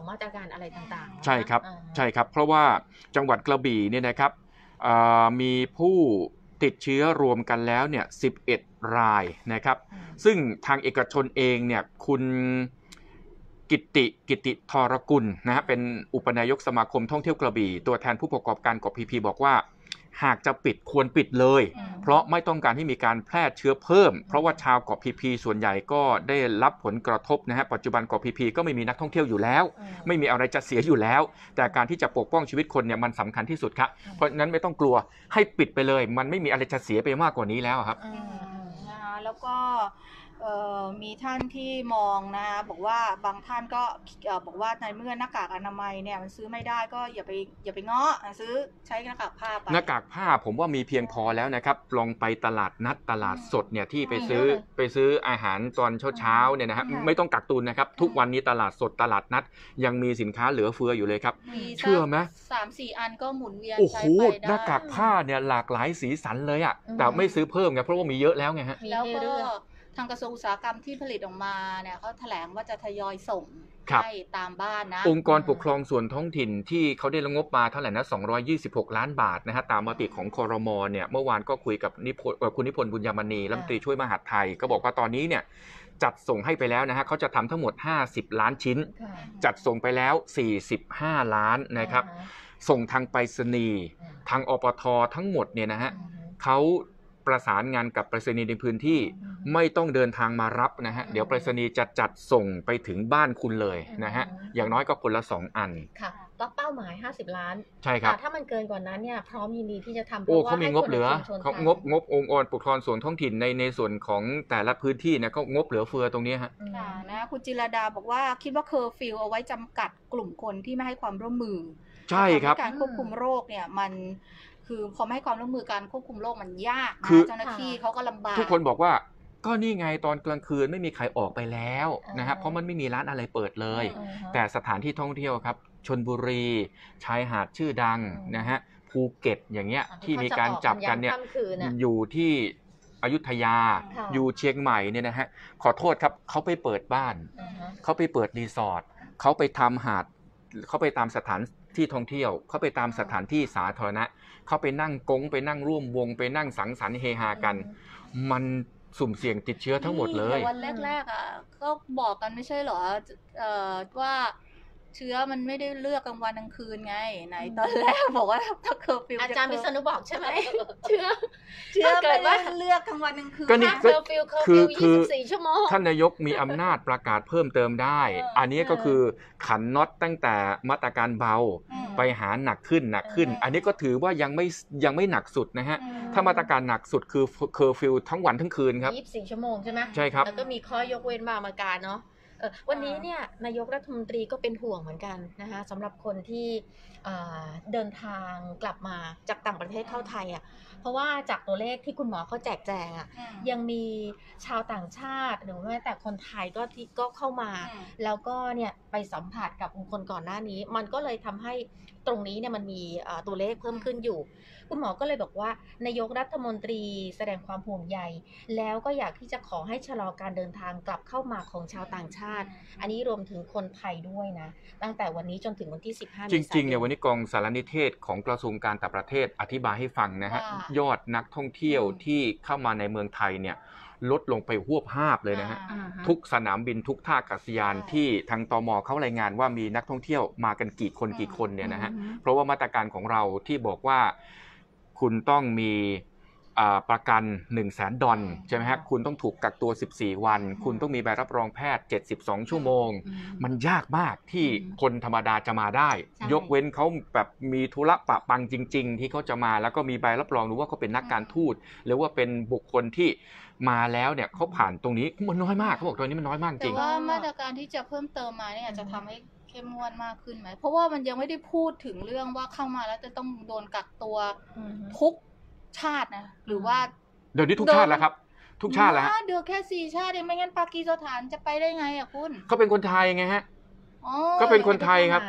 มาตรการอะไรต่างๆใช่ครับใช่ครับเพราะว่าจังหวัดกระบี่เนี่ยนะครับมีผู้ติดเชื้อรวมกันแล้วเนี่ยสิบเอ็ดรายนะครับซึ่งทางเอกชนเองเนี่ยคุณกิติกิติธรกุลนะฮะเป็นอุปนายกสมาคมท่องเที่ยวกระบี่ตัวแทนผู้ประกอบการเกาะพีพีบอกว่าหากจะปิดควรปิดเลยเพราะไม่ต้องการให้มีการแพร่เชื้อเพิ่มเพราะว่าชาวเกาะพีพีส่วนใหญ่ก็ได้รับผลกระทบนะฮะปัจจุบันเกาะพีพีก็ไม่มีนักท่องเที่ยวอยู่แล้วไม่มีอะไรจะเสียอยู่แล้วแต่การที่จะปกป้องชีวิตคนเนี่ยมันสำคัญที่สุดครับเพราะนั้นไม่ต้องกลัวให้ปิดไปเลยมันไม่มีอะไรจะเสียไปมากกว่านี้แล้วครับนะคะแล้วก็มีท่านที่มองนะคะบอกว่าบางท่านก็บอกว่าในเมื่อหน้ากากอนามัยเนี่ยมันซื้อไม่ได้ก็อย่าไปอย่าไปง้อซื้อใช้หน้ากากผ้าไปหน้ากากผ้าผมว่ามีเพียงพอแล้วนะครับลองไปตลาดนัดตลาดสดเนี่ยที่ไปซื้อไปซื้ออาหารตอนเช้าๆเนี่ยนะครับไม่ต้องกักตุนนะครับทุกวันนี้ตลาดสดตลาดนัดยังมีสินค้าเหลือเฟืออยู่เลยครับเชื่อไหมสามสี่อันก็หมุนเวียนใช้ไปได้หน้ากากผ้าเนี่ยหลากหลายสีสันเลยอ่ะแต่ไม่ซื้อเพิ่มไงเพราะว่ามีเยอะแล้วไงฮะแล้วก็ทางกระทรวงอุตสาหกรรมที่ผลิตออกมาเนี่ยเขาแถลงว่าจะทยอยส่งให้ตามบ้านนะองค์กรปกครองส่วนท้องถิ่นที่เขาได้งบมาเท่าไหร่นะสองร้อยยี่สิบหกล้านบาทนะฮะตามมติของครม.เนี่ยเมื่อวานก็คุยกับนิพนธ์คุณนิพนธ์บุญยมณีรัฐมนตรีช่วยมหาดไทยก็บอกว่าตอนนี้เนี่ยจัดส่งให้ไปแล้วนะฮะเขาจะทำทั้งหมดห้าสิบล้านชิ้นจัดส่งไปแล้วสี่สิบห้าล้านนะครับส่งทางไปรษณีย์ทางอปท.ทั้งหมดเนี่ยนะฮะเขาประสานงานกับไปรษณีย์ในพื้นที่ไม่ต้องเดินทางมารับนะฮะเดี๋ยวไปรษณีย์จะจัดส่งไปถึงบ้านคุณเลยนะฮะอย่างน้อยก็คนละสองอันค่ะก็เป้าหมายห้าสิบล้านใช่ครับถ้ามันเกินกว่านั้นเนี่ยพร้อมยินดีที่จะทำโอ้เขามีงบเหลือเขางบงบองค์กรปกครองส่วนท้องถิ่นในในส่วนของแต่ละพื้นที่เนี่ยเขางบเหลือเฟือตรงนี้ฮะค่ะนะคุณจิรดาบอกว่าคิดว่าเคอร์ฟิวเอาไว้จำกัดกลุ่มคนที่ไม่ให้ความร่วมมือใช่ครับการควบคุมโรคเนี่ยมันคือพอไม่ให้ความร่วมมือการควบคุมโรคมันยากนะเจ้าหน้าที่เขาก็ลำบากทุกคนบอกว่าก็นี่ไงตอนกลางคืนไม่มีใครออกไปแล้วนะครับเพราะมันไม่มีร้านอะไรเปิดเลยแต่สถานที่ท่องเที่ยวครับชลบุรีชายหาดชื่อดังนะฮะภูเก็ตอย่างเงี้ยที่มีการจับกันเนี่ยอยู่ที่อยุธยาอยู่เชียงใหม่เนี่ยนะฮะขอโทษครับเขาไปเปิดบ้านเขาไปเปิดรีสอร์ทเขาไปทำหาดเขาไปตามสถานที่ท่องเที่ยวเขาไปตามสถานที่สาธารณะเขาไปนั่งกงไปนั่งร่วมวงไปนั่งสังสรรค์เฮฮากันมันสุ่มเสี่ยงติดเชื้อทั้งหมดเลยวันแรกๆอ่ะก็บอกกันไม่ใช่เหรอเอ่อว่าเชื้อมันไม่ได้เลือกกลางวันกลางคืนไงไหนตอนแรกบอกว่าถ้าเคอร์ฟิวอาจารย์วิษณุบอกใช่ไหมเชื้อเชื้อไม่ได้เลือกกลางวันกลางคืนก็นี่เคอร์ฟิวเคอร์ฟิวยี่สิบสี่ชั่วโมงท่านนายกมีอำนาจประกาศเพิ่มเติมได้อันนี้ก็คือขันน็อตตั้งแต่มาตรการเบาไปหาหนักขึ้นหนักขึ้นอันนี้ก็ถือว่ายังไม่ยังไม่หนักสุดนะฮะถ้ามาตรการหนักสุดคือเคอร์ฟิวทั้งวันทั้งคืนครับยี่สิบสี่ชั่วโมงใช่ไหมใช่ครับแล้วก็มีข้อยกเว้นบางประการเนาะวันนี้เนี่ยนายกรัฐมนตรีก็เป็นห่วงเหมือนกันนะคะสำหรับคนที่เดินทางกลับมาจากต่างประเทศเข้าไทยอ่ะเพราะว่าจากตัวเลขที่คุณหมอเขาแจกแจงอ่ะยังมีชาวต่างชาติหรือแม้แต่คนไทยก็ที่ก็เข้ามาแล้วก็เนี่ยไปสัมผัสกับคนก่อนหน้านี้มันก็เลยทำให้ตรงนี้เนี่ยมันมีตัวเลขเพิ่มขึ้นอยู่คุณหมอก็เลยบอกว่านายกรัฐมนตรีแสดงความห่วงใยแล้วก็อยากที่จะขอให้ชะลอการเดินทางกลับเข้ามาของชาวต่างชาติอันนี้รวมถึงคนไทยด้วยนะตั้งแต่วันนี้จนถึงวันที่สิบห้าจริงๆเนี่ยวันนี้กองสารนิเทศของกระทรวงการต่างประเทศอธิบายให้ฟังนะฮะยอดนักท่องเที่ยวที่เข้ามาในเมืองไทยเนี่ยลดลงไปหวบห้าบเลยนะฮะทุกสนามบินทุกท่าอากาศยานที่ทางตม.เขารายงานว่ามีนักท่องเที่ยวมากันกี่คนกี่คนเนี่ยนะฮะเพราะว่ามาตรการของเราที่บอกว่าคุณต้องมีประกัน หนึ่งแสน ดอลใช่ไหมฮะคุณต้องถูกกักตัวสิบสี่วันคุณต้องมีใบรับรองแพทย์เจ็ดสิบสองชั่วโมงมันยากมากที่คนธรรมดาจะมาได้ยกเว้นเขาแบบมีธุระปะปังจริงๆที่เขาจะมาแล้วก็มีใบรับรองหรือว่าเขาเป็นนักการทูตหรือว่าเป็นบุคคลที่มาแล้วเนี่ยเขาผ่านตรงนี้มันน้อยมากเขาบอกตรงนี้มันน้อยมากจริงแต่ว่ามาตรการที่จะเพิ่มเติมมาเนี่ยจะทำให้เข้มงวดมากขึ้นไหมเพราะว่ามันยังไม่ได้พูดถึงเรื่องว่าเข้ามาแล้วจะต้องโดนกักตัวทุกชาตินะหรือว่าเดี๋ยวนี้ทุกชาติแล้วครับทุกชาติแล้วเดี๋ยวแค่สี่ชาติเองไม่งั้นปากีสถานจะไปได้ไงอ่ะคุณเขาเป็นคนไทยไงฮะก็เป็นคนไทยครับ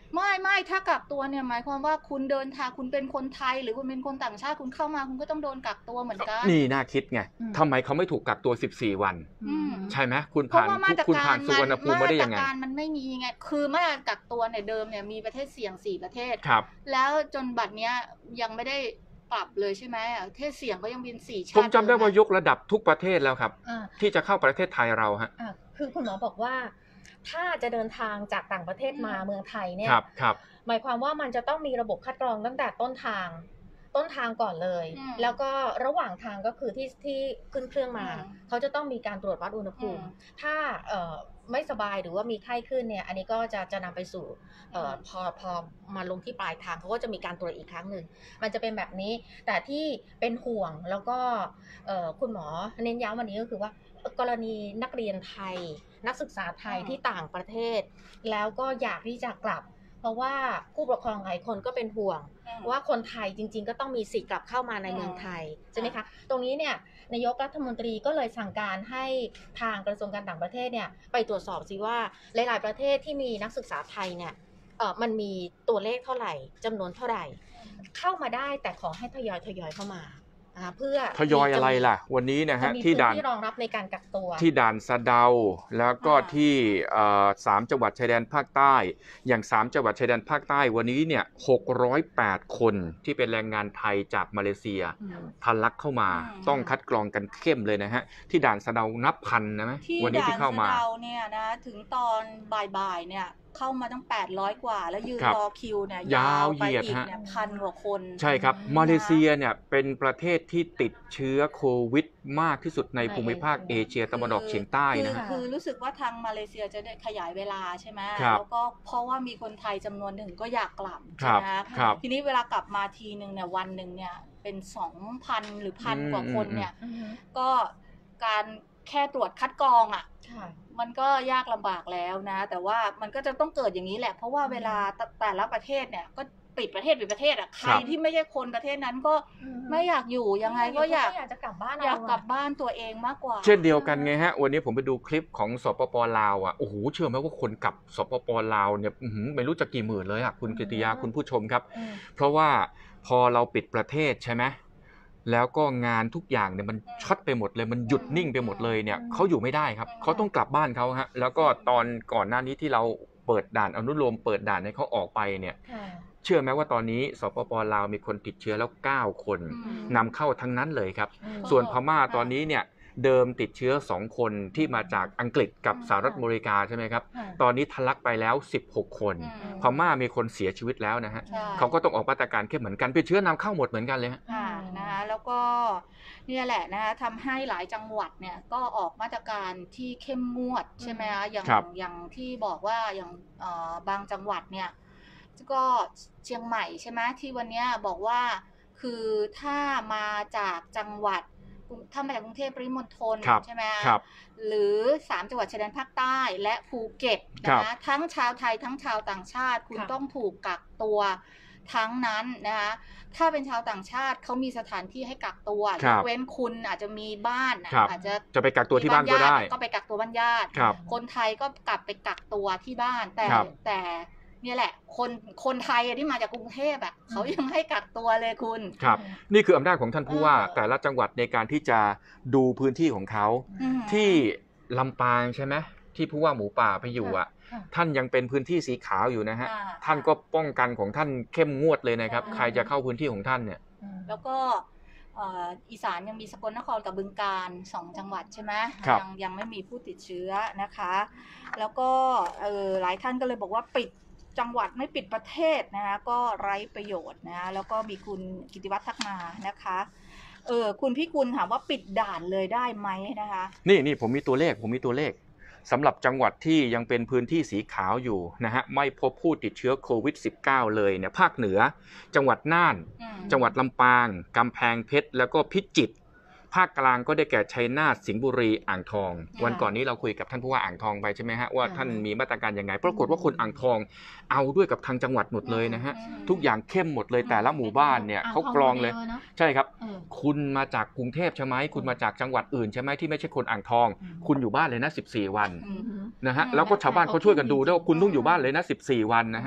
ไม่ไม่ถ้ากักตัวเนี่ยหมายความว่าคุณเดินทางคุณเป็นคนไทยหรือคุณเป็นคนต่างชาติคุณเข้ามาคุณก็ต้องโดนกักตัวเหมือนกันนี่น่าคิดไงทำไมเขาไม่ถูกกักตัวสิบสี่วันใช่ไหมคุณผ่านคุณผ่านสุวรรณภูมิมาได้ยังไงมาตรการมันไม่มีไงคือมาตรการกักตัวเนี่ยเดิมเนี่ยมีประเทศเสี่ยงสี่ประเทศครับแล้วจนบัดเนี้ยยังไม่ได้ปรับเลยใช่ไหมประเทศเสี่ยงก็ยังเป็นสี่ชาติผมจำได้ว่ายกระดับทุกประเทศแล้วครับที่จะเข้าประเทศไทยเราฮะคือคุณหมอบอกว่าถ้าจะเดินทางจากต่างประเทศมาเมืองไทยเนี่ยหมายความว่ามันจะต้องมีระบบคัดกรองตั้งแต่ต้นทางต้นทางก่อนเลยแล้วก็ระหว่างทางก็คือที่ที่ขึ้นเครื่องมาเขาจะต้องมีการตรวจวัดอุณหภูมิถ้าเอ่อไม่สบายหรือว่ามีไข้ขึ้นเนี่ยอันนี้ก็จะจะนำไปสู่เอ่อพอพอมาลงที่ปลายทางเขาก็จะมีการตรวจอีกครั้งหนึ่งมันจะเป็นแบบนี้แต่ที่เป็นห่วงแล้วก็เอ่อคุณหมอเน้นย้ำวันนี้ก็คือว่ากรณีนักเรียนไทยนักศึกษาไทยที่ต่างประเทศแล้วก็อยากที่จะกลับเพราะว่าผู้ปกครองหลายคนก็เป็นห่วงว่าคนไทยจริงๆก็ต้องมีสิทธิ์กลับเข้ามาในเมืองไทยใช่ไหมคะตรงนี้เนี่ยนายกรัฐมนตรีก็เลยสั่งการให้ทางกระทรวงการต่างประเทศเนี่ยไปตรวจสอบซิว่าหลายๆประเทศที่มีนักศึกษาไทยเนี่ยเออมันมีตัวเลขเท่าไหร่จำนวนเท่าไหร่เข้ามาได้แต่ขอให้ทยอยทยอยเข้ามาเพื่อทยอยอะไรล่ะวันนี้นะฮะที่ด่านที่รองรับในการกักตัวที่ด่านสะเดาแล้วก็ที่สามจังหวัดชายแดนภาคใต้อย่างสามจังหวัดชายแดนภาคใต้วันนี้เนี่ยหกร้อยแปดคนที่เป็นแรงงานไทยจากมาเลเซียทะลักเข้ามาต้องคัดกรองกันเข้มเลยนะฮะที่ด่านสะเดานับพันนะไหมวันนี้ที่เข้ามาที่ด่านสะเดาเนี่ยนะถึงตอนบ่ายๆเนี่ยเข้ามาตั้งแปดร้อยกว่าแล้วยืนรอคิวเนี่ยยาวไปอีกเนี่ยพันกว่าคนใช่ครับมาเลเซียเนี่ยเป็นประเทศที่ติดเชื้อโควิดมากที่สุดในภูมิภาคเอเชียตะวันออกเฉียงใต้นะฮะคือรู้สึกว่าทางมาเลเซียจะได้ขยายเวลาใช่ไหมแล้วก็เพราะว่ามีคนไทยจำนวนหนึ่งก็อยากกลับใช่ไหมทีนี้เวลากลับมาทีหนึ่งเนี่ยวันหนึ่งเนี่ยเป็นสองพันหรือพันกว่าคนเนี่ยก็การแค่ตรวจคัดกรองอ่ะมันก็ยากลำบากแล้วนะแต่ว่ามันก็จะต้องเกิดอย่างนี้แหละเพราะว่าเวลาแต่ละประเทศเนี่ยก็ปิดประเทศปิดประเทศอ่ะใครที่ไม่ใช่คนประเทศนั้นก็ไม่อยากอยู่ยังไงก็อยากอยากจะกลับบ้านอยากกลับบ้านตัวเองมากกว่าเช่นเดียวกันไงฮะวันนี้ผมไปดูคลิปของสปป.ลาวอ่ะโอ้โหเชื่อไหมว่าคนกลับสปป.ลาวเนี่ยไม่รู้จะกี่หมื่นเลยอ่ะคุณกิติยาคุณผู้ชมครับเพราะว่าพอเราปิดประเทศใช่ไหมแล้วก็งานทุกอย่างเนี่ยมันช็อตไปหมดเลยมันหยุดนิ่งไปหมดเลยเนี่ยเขาอยู่ไม่ได้ครับเขาต้องกลับบ้านเขาฮะแล้วก็ตอนก่อนหน้านี้ที่เราเปิดด่านอนุโลมเปิดด่านให้เขาออกไปเนี่ยเชื่อไหมว่าตอนนี้สปป.ลาวมีคนติดเชื้อแล้วเก้าคนนำเข้าทั้งนั้นเลยครับส่วนพม่าตอนนี้เนี่ยเดิมติดเชื้อสองคนที่มาจากอังกฤษกับสหรัฐอเมริกาใช่ไหมครับตอนนี้ทะลักไปแล้วสิบหกคนพม่ามีคนเสียชีวิตแล้วนะฮะเขาก็ต้องออกมาตรการเข้มเหมือนกันเป็นเชื้อนำเข้าหมดเหมือนกันเลยฮะนะคะแล้วก็เนี่ยแหละนะคะทำให้หลายจังหวัดเนี่ยก็ออกมาตรการที่เข้มงวดใช่ไหมคะอย่างอย่างที่บอกว่าอย่างบางจังหวัดเนี่ยก็เชียงใหม่ใช่ไหมที่วันนี้บอกว่าคือถ้ามาจากจังหวัดถ้ามาจากกรุงเทพปริมณฑลใช่ไหมหรือสามจังหวัดชายแดนภาคใต้และภูเก็ตนะคะทั้งชาวไทยทั้งชาวต่างชาติคุณต้องถูกกักตัวทั้งนั้นนะคะถ้าเป็นชาวต่างชาติเขามีสถานที่ให้กักตัวยกเว้นคุณอาจจะมีบ้านอาจจะจะไปกักตัวที่บ้านก็ได้ก็ไปกักตัวบ้านญาติคนไทยก็กลับไปกักตัวที่บ้านแต่แต่เนี่ยแหละคนคนไทยที่มาจากกรุงเทพอ่ะเขายังให้กักตัวเลยคุณครับนี่คืออำนาจของท่านผู้ว่าแต่ละจังหวัดในการที่จะดูพื้นที่ของเขาที่ลำปางใช่ไหมที่ผู้ว่าหมูป่าไปอยู่อ่ะท่านยังเป็นพื้นที่สีขาวอยู่นะฮะท่านก็ป้องกันของท่านเข้มงวดเลยนะครับใครจะเข้าพื้นที่ของท่านเนี่ยแล้วก็อีสานยังมีสกลนครกับบึงกาฬสองจังหวัดใช่ไหมยังยังไม่มีผู้ติดเชื้อนะคะแล้วก็หลายท่านก็เลยบอกว่าปิดจังหวัดไม่ปิดประเทศนะคะก็ไร้ประโยชน์นะแล้วก็มีคุณกิติวัฒน์ทักมานะคะเออคุณพี่กุลถามว่าปิดด่านเลยได้ไหมนะคะนี่นี่ผมมีตัวเลขผมมีตัวเลขสำหรับจังหวัดที่ยังเป็นพื้นที่สีขาวอยู่นะฮะไม่พบผู้ติดเชื้อโควิด สิบเก้า เลยเนี่ยภาคเหนือจังหวัดน่านจังหวัดลำปางกำแพงเพชรแล้วก็พิจิตรภาคกลางก็ได้แก่ชัยนาทสิงห์บุรีอ่างทองวันก่อนนี้เราคุยกับท่านผู้ว่าอ่างทองไปใช่ไหมฮะว่าท่านมีมาตรการยังไงปรากฏว่าคนอ่างทองเอาด้วยกับทางจังหวัดหมดเลยนะฮะทุกอย่างเข้มหมดเลยแต่ละหมู่บ้านเนี่ยเขากรองเลยใช่ครับคุณมาจากกรุงเทพใช่ไหมคุณมาจากจังหวัดอื่นใช่ไหมที่ไม่ใช่คนอ่างทองคุณอยู่บ้านเลยนะสิบสี่วันนะฮะแล้วก็ชาวบ้านเขาช่วยกันดูด้วยว่าคุณต้องอยู่บ้านเลยนะสิบสี่วันนะฮะ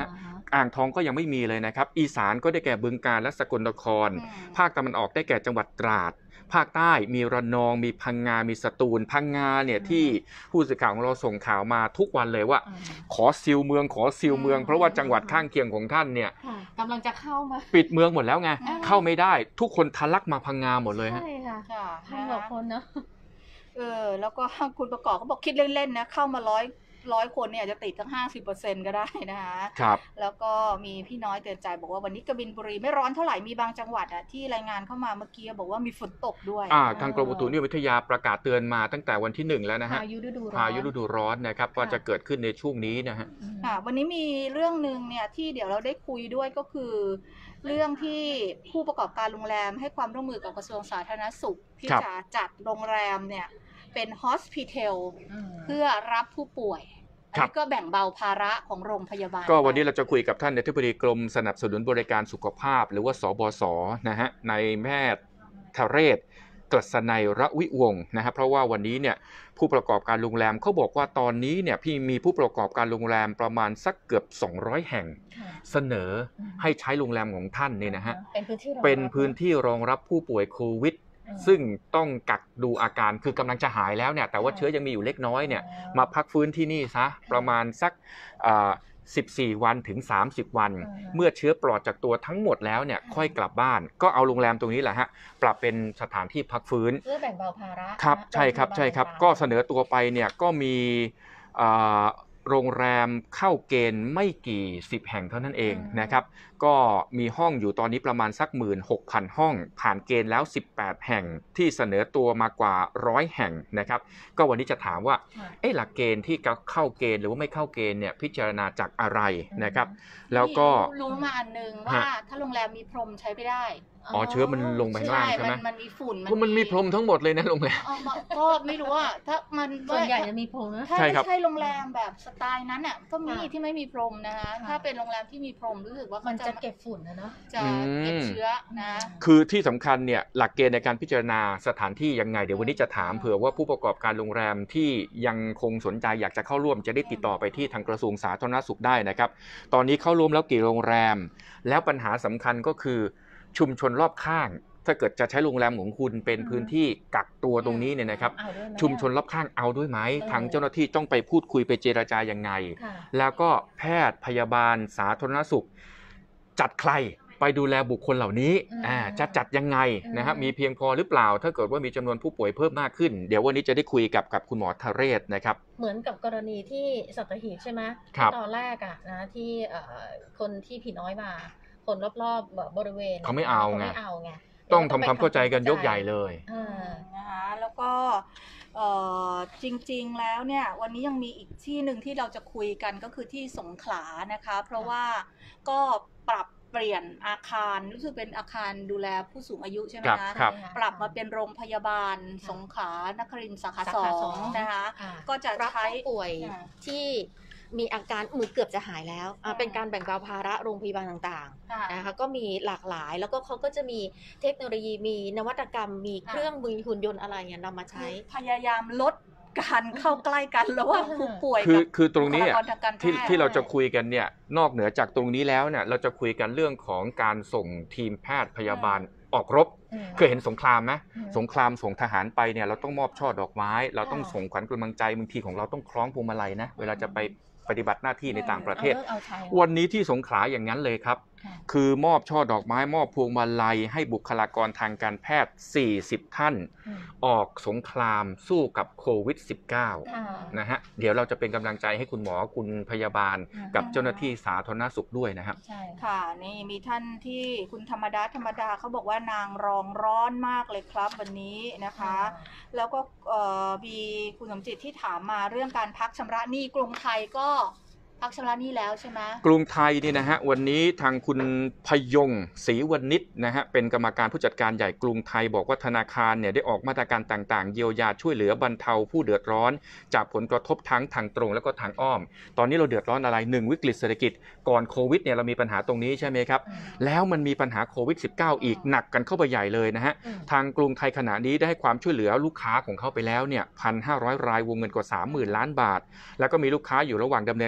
อ่างทองก็ยังไม่มีเลยนะครับอีสานก็ได้แก่บึงกาฬและสกลนครภาคตะวันออกได้แก่จังหวัดตราดภาคใต้มีระนองมีพังงามีสตูลพังงาเนี่ยที่ผู้สื่อข่าวของเราส่งข่าวมาทุกวันเลยว่าขอซีลเมืองขอซีลเมืองเพราะว่าจังหวัดข้างเคียงของท่านเนี่ยกำลังจะเข้ามาปิดเมืองหมดแล้วไงเข้าไม่ได้ทุกคนทะลักมาพังงาหมดเลยฮะใช่ค่ะพันกว่าคนเนาะเออแล้วก็คุณประกอบเขาบอกคิดเล่นๆนะเข้ามาร้อยร้อยคนเนี่ยจะติดทั้ง ห้าสิบเปอร์เซ็นต์ ก็ได้นะคะครับแล้วก็มีพี่น้อยเตือนใจบอกว่าวันนี้กบินบุรีไม่ร้อนเท่าไหร่มีบางจังหวัดอ่ะที่รายงานเข้ามาเมื่อกี้บอกว่ามีฝนตกด้วยอ่าทางกรมอุตุนิยมวิทยาประกาศเตือนมาตั้งแต่วันที่หนึ่งแล้วนะฮะพายุฤดูร้อนพายุฤดูร้อนนะครับว่าจะเกิดขึ้นในช่วงนี้นะฮะค่ะวันนี้มีเรื่องนึงเนี่ยที่เดี๋ยวเราได้คุยด้วยก็คือเรื่องที่ผู้ประกอบการโรงแรมให้ความร่วมมือกับกระทรวงสาธารณสุขที่จะจัดโรงแรมเนี่ยเป็นฮอสพิทอลเพื่อรับผู้ป่วยอันนี้ก็แบ่งเบาภาระของโรงพยาบาลก็วันนี้เราจะคุยกับท่านอธิบดีกรมสนับสนุนบริการสุขภาพหรือว่าสบศนะฮะในแพทย์ทเรศกฤษณัยระวิวงศ์นะฮะเพราะว่าวันนี้เนี่ยผู้ประกอบการโรงแรมเขาบอกว่าตอนนี้เนี่ยพี่มีผู้ประกอบการโรงแรมประมาณสักเกือบสองร้อยแห่งเสนอให้ใช้โรงแรมของท่านเนี่ยนะฮะเป็นพื้นที่รองรับผู้ป่วยโควิดซึ่งต้องกักดูอาการคือกำลังจะหายแล้วเนี่ยแต่ว่าเชื้อยังมีอยู่เล็กน้อยเนี่ยมาพักฟื้นที่นี่ซะประมาณสักสิบสี่วันถึงสามสิบวันเมื่อเชื้อปลอดจากตัวทั้งหมดแล้วเนี่ยค่อยกลับบ้านก็เอาโรงแรมตรงนี้แหละฮะปรับเป็นสถานที่พักฟื้นเพื่อแบ่งเบาภาระครับใช่ครับใช่ครับก็เสนอตัวไปเนี่ยก็มีโรงแรมเข้าเกณฑ์ไม่กี่สิบแห่งเท่านั้นเองนะครับก็มีห้องอยู่ตอนนี้ประมาณสัก หนึ่งหมื่นหกพัน ห้องผ่านเกณฑ์แล้วสิบแปดแห่งที่เสนอตัวมากว่าร้อยแห่งนะครับก็วันนี้จะถามว่าเอ๊ะหลักเกณฑ์ที่เข้าเกณฑ์หรือว่าไม่เข้าเกณฑ์เนี่ยพิจารณาจากอะไรนะครับแล้วก็รู้มาอันนึงว่าถ้าโรงแรมมีพรมใช้ไม่ได้อ๋อเชื้อมันลงไปข้างล่างใช่ไหมมันมีฝุ่นมันมีพรมทั้งหมดเลยนะโรงแรมก็ไม่รู้ว่าถ้ามันส่วนใหญ่จะมีพรมนะถ้าไม่ใช่โรงแรมแบบสไตล์นั้นอ่ะก็มีที่ไม่มีพรมนะคะถ้าเป็นโรงแรมที่มีพรมรู้สึกว่ามันจะเก็บฝุ่นนะเนาะจะเก็บเชื้อนะคือที่สำคัญเนี่ยหลักเกณฑ์ในการพิจารณาสถานที่ยังไงเดี๋ยววันนี้จะถามเผื่อว่าผู้ประกอบการโรงแรมที่ยังคงสนใจอยากจะเข้าร่วมจะได้ติดต่อไปที่ทางกระทรวงสาธารณสุขได้นะครับตอนนี้เข้าร่วมแล้วกี่โรงแรมแล้วปัญหาสำคัญก็คือชุมชนรอบข้างถ้าเกิดจะใช้โรงแรมของคุณเป็นพื้นที่กักตัวตรงนี้เนี่ยนะครับชุมชนรอบข้างเอาด้วยไหมทางเจ้าหน้าที่ต้องไปพูดคุยไปเจรจายังไงแล้วก็แพทย์พยาบาลสาธารณสุขจัดใครไปดูแลบุคคลเหล่านี้จะจัดยังไงนะครับมีเพียงพอหรือเปล่าถ้าเกิดว่ามีจำนวนผู้ป่วยเพิ่มมากขึ้นเดี๋ยววันนี้จะได้คุยกับกับคุณหมอทเรศนะครับเหมือนกับกรณีที่สัตหีบใช่ไหมตอนแรกอ่ะนะที่คนที่ผีน้อยมาคนรอบๆบริเวณเขาไม่เอาไงต้องทำความเข้าใจกันยกใหญ่เลยนะคะแล้วก็จริงๆแล้วเนี่ยวันนี้ยังมีอีกที่หนึ่งที่เราจะคุยกันก็คือที่สงขลานะคะเพราะว่าก็ปรับเปลี่ยนอาคารรู้สึกเป็นอาคารดูแลผู้สูงอายุใช่ไหมคะปรับมาเป็นโรงพยาบาลสงขลานครินทร์สาขาสองนะคะก็จะใช้ป่วยที่มีอาการมือเกือบจะหายแล้วเป็นการแบ่งเบาภาระโรงพยาบาลต่างๆนะคะก็มีหลากหลายแล้วก็เขาก็จะมีเทคโนโลยีมีนวัตกรรมมีเครื่องมือหุ่นยนต์อะไรเนี่ยนำมาใช้พยายามลดการเข้าใกล้กันระหว่างผู้ป่วยคือคือตรงนี้ที่ที่เราจะคุยกันเนี่ยนอกเหนือจากตรงนี้แล้วเนี่ยเราจะคุยกันเรื่องของการส่งทีมแพทย์พยาบาลออกรบเคยเห็นสงครามไหมสงครามส่งทหารไปเนี่ยเราต้องมอบช่อดอกไม้เราต้องส่งขวัญกำลังใจบางทีของเราต้องคล้องพวงมาลัยนะเวลาจะไปปฏิบัติหน้าที่ในต่างประเทศวันนี้ที่สงขลาอย่างนั้นเลยครับคือมอบช่อดอกไม้มอบพวงมาลัยให้บุคลากรทางการแพทย์สี่สิบท่านออกสงครามสู้กับโควิด สิบเก้า นะฮะเดี๋ยวเราจะเป็นกำลังใจให้คุณหมอคุณพยาบาลกับเจ้าหน้าที่สาธารณสุขด้วยนะครับใช่ค่ะนี่มีท่านที่คุณธรรมดาธรรมดาเขาบอกว่านางรองร้อนมากเลยครับวันนี้นะคะแล้วก็มีคุณสมจิตที่ถามมาเรื่องการพักชำระหนี้กรุงไทยก็พักชำระหนี้แล้วใช่ไหมกรุงไทยนี่นะฮะวันนี้ทางคุณพยงศรีวณิชนะฮะเป็นกรรมการผู้จัดการใหญ่กรุงไทยบอกว่าธนาคารเนี่ยได้ออกมาตรการต่างๆเยียวยาช่วยเหลือบรรเทาผู้เดือดร้อนจากผลกระทบทั้งทางตรงและก็ทางอ้อมตอนนี้เราเดือดร้อนอะไรหนึ่งวิกฤตเศรษฐกิจก่อนโควิดเนี่ยเรามีปัญหาตรงนี้ใช่ไหมครับแล้วมันมีปัญหาโควิด สิบเก้า อีกหนักกันเข้าไปใหญ่เลยนะฮะทางกรุงไทยขณะนี้ได้ให้ความช่วยเหลือลูกค้าของเขาไปแล้วเนี่ย หนึ่งพันห้าร้อย รายวงเงินกว่า สามหมื่น ล้านบาทแล้วก็มีลูกค้าอยู่ระหว่างดำเนินการอีกกว่า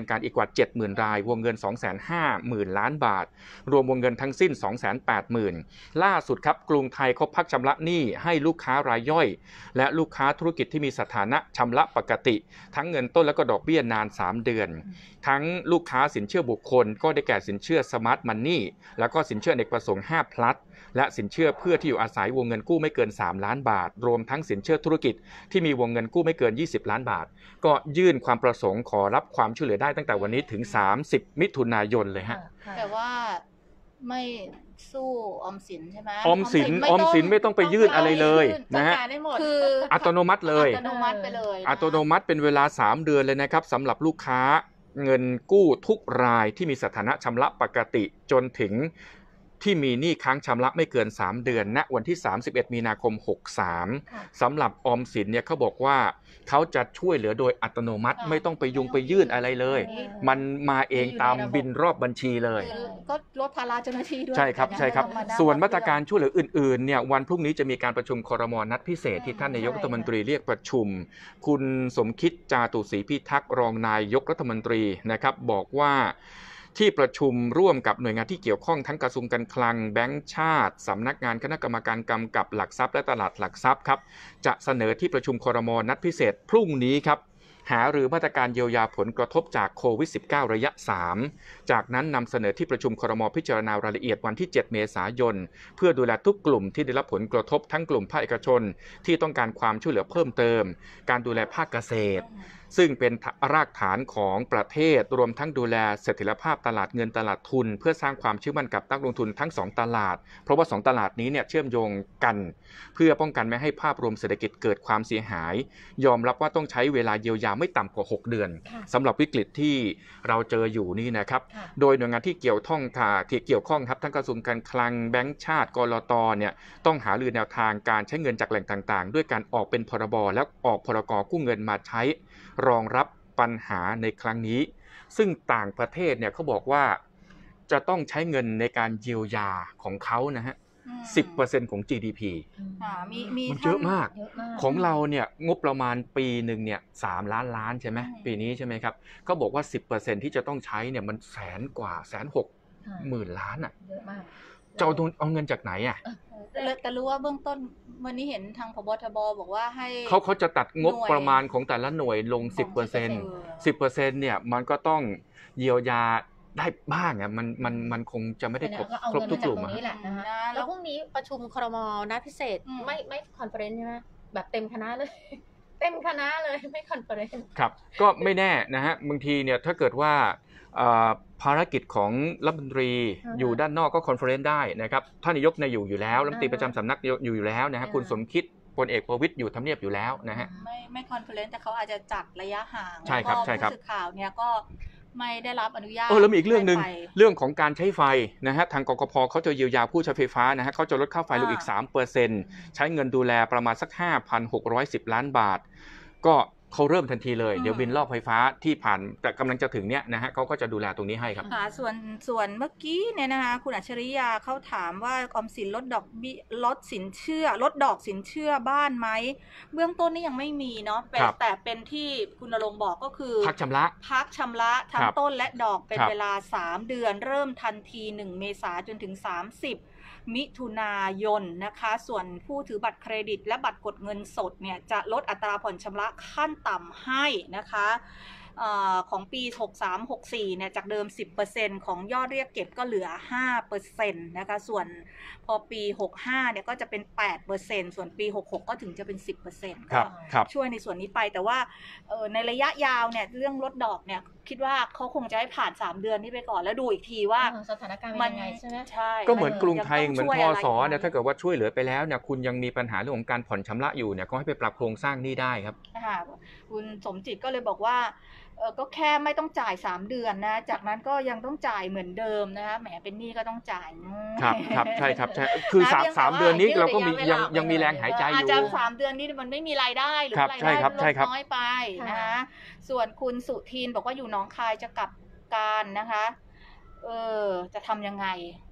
ว่า เจ็ดหมื่น รายวงเงิน สองแสนห้าหมื่น ล้านบาทรวมวงเงินทั้งสิ้น สองแสนแปดหมื่น ล่าสุดครับกรุงไทยเขาพักชำระหนี้ให้ลูกค้ารายย่อยและลูกค้าธุรกิจที่มีสถานะชำระปกติทั้งเงินต้นและก็ดอกเบี้ยนานสามเดือนทั้งลูกค้าสินเชื่อบุคคลก็ได้แก่สินเชื่อสมาร์ทมันนี่แล้วก็สินเชื่ออเนกประสงค์ห้า plus และสินเชื่อเพื่อที่อยู่อาศัยวงเงินกู้ไม่เกินสามล้านบาทรวมทั้งสินเชื่อธุรกิจที่มีวงเงินกู้ไม่เกินยี่สิบล้านบาทก็ยื่นความประสงค์ขอรับความช่วยเหลือได้ตั้งแต่วันนี้ถึงสามสิบมิถุนายนเลยฮะแต่ว่าไม่สู้ออมสินใช่ไหมออมสินออมสินไม่ต้องไปยื่นอะไรเลยนะฮะคืออัตโนมัติเลยอัตโนมัติไปเลยอัตโนมัติเป็นเวลาสามเดือนเลยนะครับสำหรับลูกค้าเงินกู้ทุกรายที่มีสถานะชำระปกติจนถึงที่มีหนี้ค้างชำระไม่เกินสามเดือนณวันที่สามสิบเอ็ดมีนาคมหกสามสำหรับออมสินเนี่ยเขาบอกว่าเขาจะช่วยเหลือโดยอัตโนมัติไม่ต้องไปยุงไปยื่นอะไรเลยมันมาเองตามบินรอบบัญชีเลยก็ลดภาระเจ้าหน้าที่ด้วยใช่ครับใช่ครับส่วนมาตรการช่วยเหลืออื่นๆเนี่ยวันพรุ่งนี้จะมีการประชุมครม.นัดพิเศษที่ท่านนายกรัฐมนตรีเรียกประชุมคุณสมคิดจาตุศรีพิทักษ์รองนายกรัฐมนตรีนะครับบอกว่าที่ประชุมร่วมกับหน่วยงานที่เกี่ยวข้องทั้งกระทรวงการคลังแบงก์ชาติสำนักงานคณะกรรมการกำกับหลักทรัพย์และตลาดหลักทรัพย์ครับจะเสนอที่ประชุมครม.นัดพิเศษพรุ่งนี้ครับหารือมาตรการเยียวยาผลกระทบจากโควิด สิบเก้า ระยะสามจากนั้นนำเสนอที่ประชุมครม.พิจารณารายละเอียดวันที่เจ็ดเมษายนเพื่อดูแลทุกกลุ่มที่ได้รับผลกระทบทั้งกลุ่มภาคเอกชนที่ต้องการความช่วยเหลือเพิ่มเติมการดูแลภาคเกษตรซึ่งเป็นรากฐานของประเทศรวมทั้งดูแลเสถียรภาพตลาดเงินตลาดทุนเพื่อสร้างความเชื่อมั่นกับนักลงทุนทั้งสองตลาดเพราะว่าสองตลาดนี้เนี่ยเชื่อมโยงกันเพื่อป้องกันไม่ให้ภาพรวมเศรษฐกิจเกิดความเสียหายยอมรับว่าต้องใช้เวลาเยียวยาไม่ต่ำกว่าหกเดือนสำหรับวิกฤตที่เราเจออยู่นี่นะครับโดยหน่วยงานที่เกี่ยวข้องที่เกี่ยวข้องครับทั้งกระทรวงการคลังแบงก์ชาติกลต.เนี่ยต้องหารือแนวทางการใช้เงินจากแหล่งต่างๆด้วยการออกเป็นพรบและออกพรกกู้เงินมาใช้รองรับปัญหาในครั้งนี้ซึ่งต่างประเทศเนี่ยเขาบอกว่าจะต้องใช้เงินในการเยียวยาของเขานะฮะ สิบเปอร์เซ็นต์ ของ จี ดี พี มันเยอะมากของเราเนี่ยงบประมาณปีหนึ่งเนี่ยสามล้านล้านใช่ไหมปีนี้ใช่ไหมครับก็บอกว่า สิบเปอร์เซ็นต์ ที่จะต้องใช้เนี่ยมันแสนกว่าแสนหกหมื่นล้านอ่ะเยอะมากจะเอาเอาเงินจากไหนอ่ะแต่รู้ว่าเบื้องต้นวันนี้เห็นทางผบ.ทบ.บอกว่าให้เขาเขาจะตัดงบประมาณของแต่ละหน่วยลง สิบเปอร์เซ็นต์ สิบเปอร์เซ็นต์ เนี่ยมันก็ต้องเยียวยาได้บ้างอ่ะมันมันมันคงจะไม่ได้ครบครบทุกกลุ่มอ่ะแล้วพรุ่งนี้ประชุมครม.นัดพิเศษไม่ไม่คอนเฟอเรนซ์ใช่ไหมแบบเต็มคณะเลยเต็มคณะเลยไม่คอนเฟอเรนซ์ครับก็ไม่แน่นะฮะบางทีเนี่ยถ้าเกิดว่าภารกิจของรัฐมนตรีอยู่ด้านนอกก็คอนเฟอเรนซ์ได้นะครับท่านนายกเนี่ยอยู่อยู่แล้วรัฐมนตรีประจำสำนักอยู่อยู่แล้วนะฮะคุณสมคิดพลเอกประวิตรอยู่ทำเนียบอยู่แล้วนะฮะไม่ไม่คอนเฟอเรนซ์แต่เขาอาจจะจัดระยะห่างใช่ครับใช่ครับผู้สื่อข่าวเนี่ยก็ไม่ได้รับอนุญาตเออแล้วมีอีกเรื่องนึงเรื่องของการใช้ไฟนะฮะทางกกพ.เขาจะเยียวยาผู้ใช้ไฟฟ้านะฮะเขาจะลดค่าไฟลงอีก สามเปอร์เซ็นต์ ใช้เงินดูแลประมาณสัก ห้าพันหกร้อยสิบ ล้านบาทก็เขาเริ่มทันทีเลยเดี๋ยวบินรอบไฟฟ้าที่ผ่านแต่กำลังจะถึงเนี้ยนะฮะเขาก็จะดูแลตรงนี้ให้ครับค่ะส่วนส่วนเมื่อกี้เนี่ยนะคะคุณอัจฉริยะเขาถามว่าออมสินลดดอกลดสินเชื่อลดดอกสินเชื่อบ้านไหมเบื้องต้นนี่ยังไม่มีเนาะแต่เป็นที่คุณณรงค์บอกก็คือพักชำระพักชำระทั้งต้นและดอกเป็นเวลาสามเดือนเริ่มทันทีหนึ่งเมษายนจนถึงสามสิบมิถุนายนนะคะส่วนผู้ถือบัตรเครดิตและบัตรกดเงินสดเนี่ยจะลดอัตราผ่อนชำระขั้นต่ำให้นะคะอของปีหกสาม หกสี่เนี่ยจากเดิม สิบเปอร์เซ็นต์ ของยอดเรียกเก็บก็เหลือ ห้าเปอร์เซ็นต์ นะคะส่วนพอปีหกห้าเนี่ยก็จะเป็น แปดเปอร์เซ็นต์ ส่วนปีหกหกก็ถึงจะเป็น สิบเปอร์เซ็นต์ครับครับช่วยในส่วนนี้ไปแต่ว่าในระยะยาวเนี่ยเรื่องลดดอกเนี่ยคิดว่าเขาคงจะให้ผ่านสามเดือนนี้ไปก่อนแล้วดูอีกทีว่าสถานการณ์เป็นยังไงใช่ไหมใช่ก็เหมือนกรุงไทยเหมือนพสเนี่ยถ้าเกิดว่าช่วยเหลือไปแล้วเนี่ยคุณยังมีปัญหาเรื่องของการผ่อนชำระอยู่เนี่ยก็ให้ไปปรับโครงสร้างนี้ได้ครับค่ะคุณสมจิตก็เลยบอกว่าเออก็แค่ไม่ต้องจ่ายสามเดือนนะจากนั้นก็ยังต้องจ่ายเหมือนเดิมนะคะแหมเป็นหนี้ก็ต้องจ่ายครับครับใช่ครับใช่คือสามสามเดือนนี้เราก็มียังยังมีแรงหายใจอยู่อาจจะสามเดือนนี้มันไม่มีรายได้หรือรายได้ลดน้อยไปนะคะส่วนคุณสุทินบอกว่าอยู่หนองคายจะกลับการนะคะเออจะทำยังไง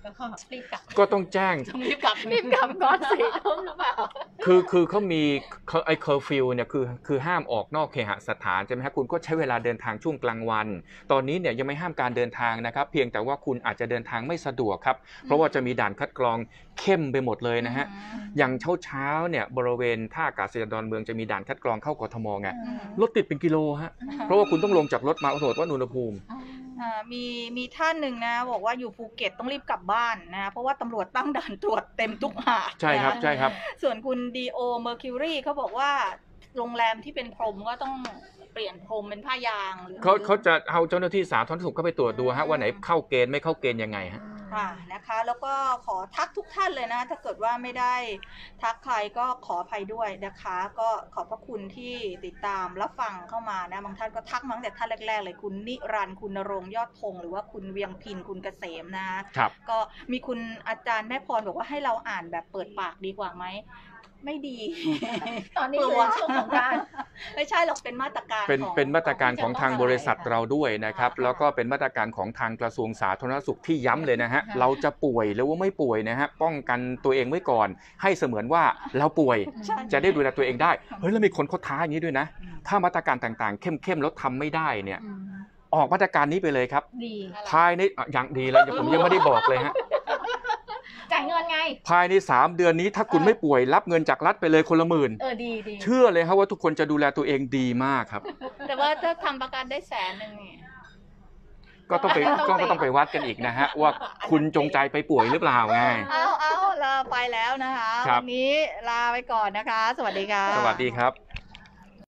ก็รีบกลับก็ต้องแจ้งรีบกลับรีบกลับก่อนสี่ทุ่มหรือเปล่าคือคือเขามีไอ้เคอร์ฟิวเนี่ยคือคือห้ามออกนอกเคหสถานใช่ไหมครับคุณก็ใช้เวลาเดินทางช่วงกลางวันตอนนี้เนี่ยยังไม่ห้ามการเดินทางนะครับเพียงแต่ว่าคุณอาจจะเดินทางไม่สะดวกครับเพราะว่าจะมีด่านคัดกรองเข้มไปหมดเลยนะฮะอย่างเช้าเช้าเนี่ยบริเวณท่าอากาศยานดอนเมืองจะมีด่านคัดกรองเข้ากทมไงรถติดเป็นกิโลฮะเพราะว่าคุณต้องลงจากรถมาตรวจวัดอุณหภูมิมีมีท่านหนึ่งนะบอกว่าอยู่ภูเก็ตต้องรีบกลับบ้านนะเพราะว่าตำรวจตั้งด่านตรวจเต็มทุกหาดใช่ครับใช่ครับส่วนคุณดีโอเมอร์คิวรีเขาบอกว่าโรงแรมที่เป็นพรมก็ต้องเปลี่ยนพรมเป็นผ้ายางเขาเขาจะเอาเจ้าหน้าที่สาธารณสุขเข้าไปตรวจดูฮะว่าไหนเข้าเกณฑ์ไม่เข้าเกณฑ์ยังไงฮะค่ะนะคะแล้วก็ขอทักทุกท่านเลยนะถ้าเกิดว่าไม่ได้ทักใครก็ขออภัยด้วยนะคะก็ขอบพระคุณที่ติดตามรับฟังเข้ามานะบางท่านก็ทักมาตั้งแต่ท่านแรกๆเลยคุณนิรันดร์คุณณรงค์ยอดธงหรือว่าคุณเวียงพินคุณเกษมนะครับก็มีคุณอาจารย์แม่พรบอกว่าให้เราอ่านแบบเปิดปากดีกว่าไหมไม่ดีตอนนี้คือช่วงของการไม่ใช่หรอกเป็นมาตรการเป็นเป็นมาตรการของทางบริษัทเราด้วยนะครับแล้วก็เป็นมาตรการของทางกระทรวงสาธารณสุขที่ย้ำเลยนะฮะเราจะป่วยหรือว่าไม่ป่วยนะฮะป้องกันตัวเองไว้ก่อนให้เสมือนว่าเราป่วยจะได้ดูแลตัวเองได้เฮ้ยแล้วมีคนเขาท้าอย่างนี้ด้วยนะถ้ามาตรการต่างๆเข้มๆแล้วทำไม่ได้เนี่ยออกมาตรการนี้ไปเลยครับภายในอย่างดีเลยผมยังไม่ได้บอกเลยฮะจ่ายเงินไงภายในสามเดือนนี้ถ้าคุณไม่ป่วยรับเงินจากรัฐไปเลยคนละหมื่นเออดีดีเชื่อเลยครับว่าทุกคนจะดูแลตัวเองดีมากครับแต่ว่าถ้าทำประกันได้แสนนึงนี่ก็ต้องไปก็ต้องไปวัดกันอีกนะฮะว่าคุณจงใจไปป่วยหรือเปล่าไงเอาเอาลาไปแล้วนะคะวันนี้ลาไปก่อนนะคะสวัสดีค่ะสวัสดีครับ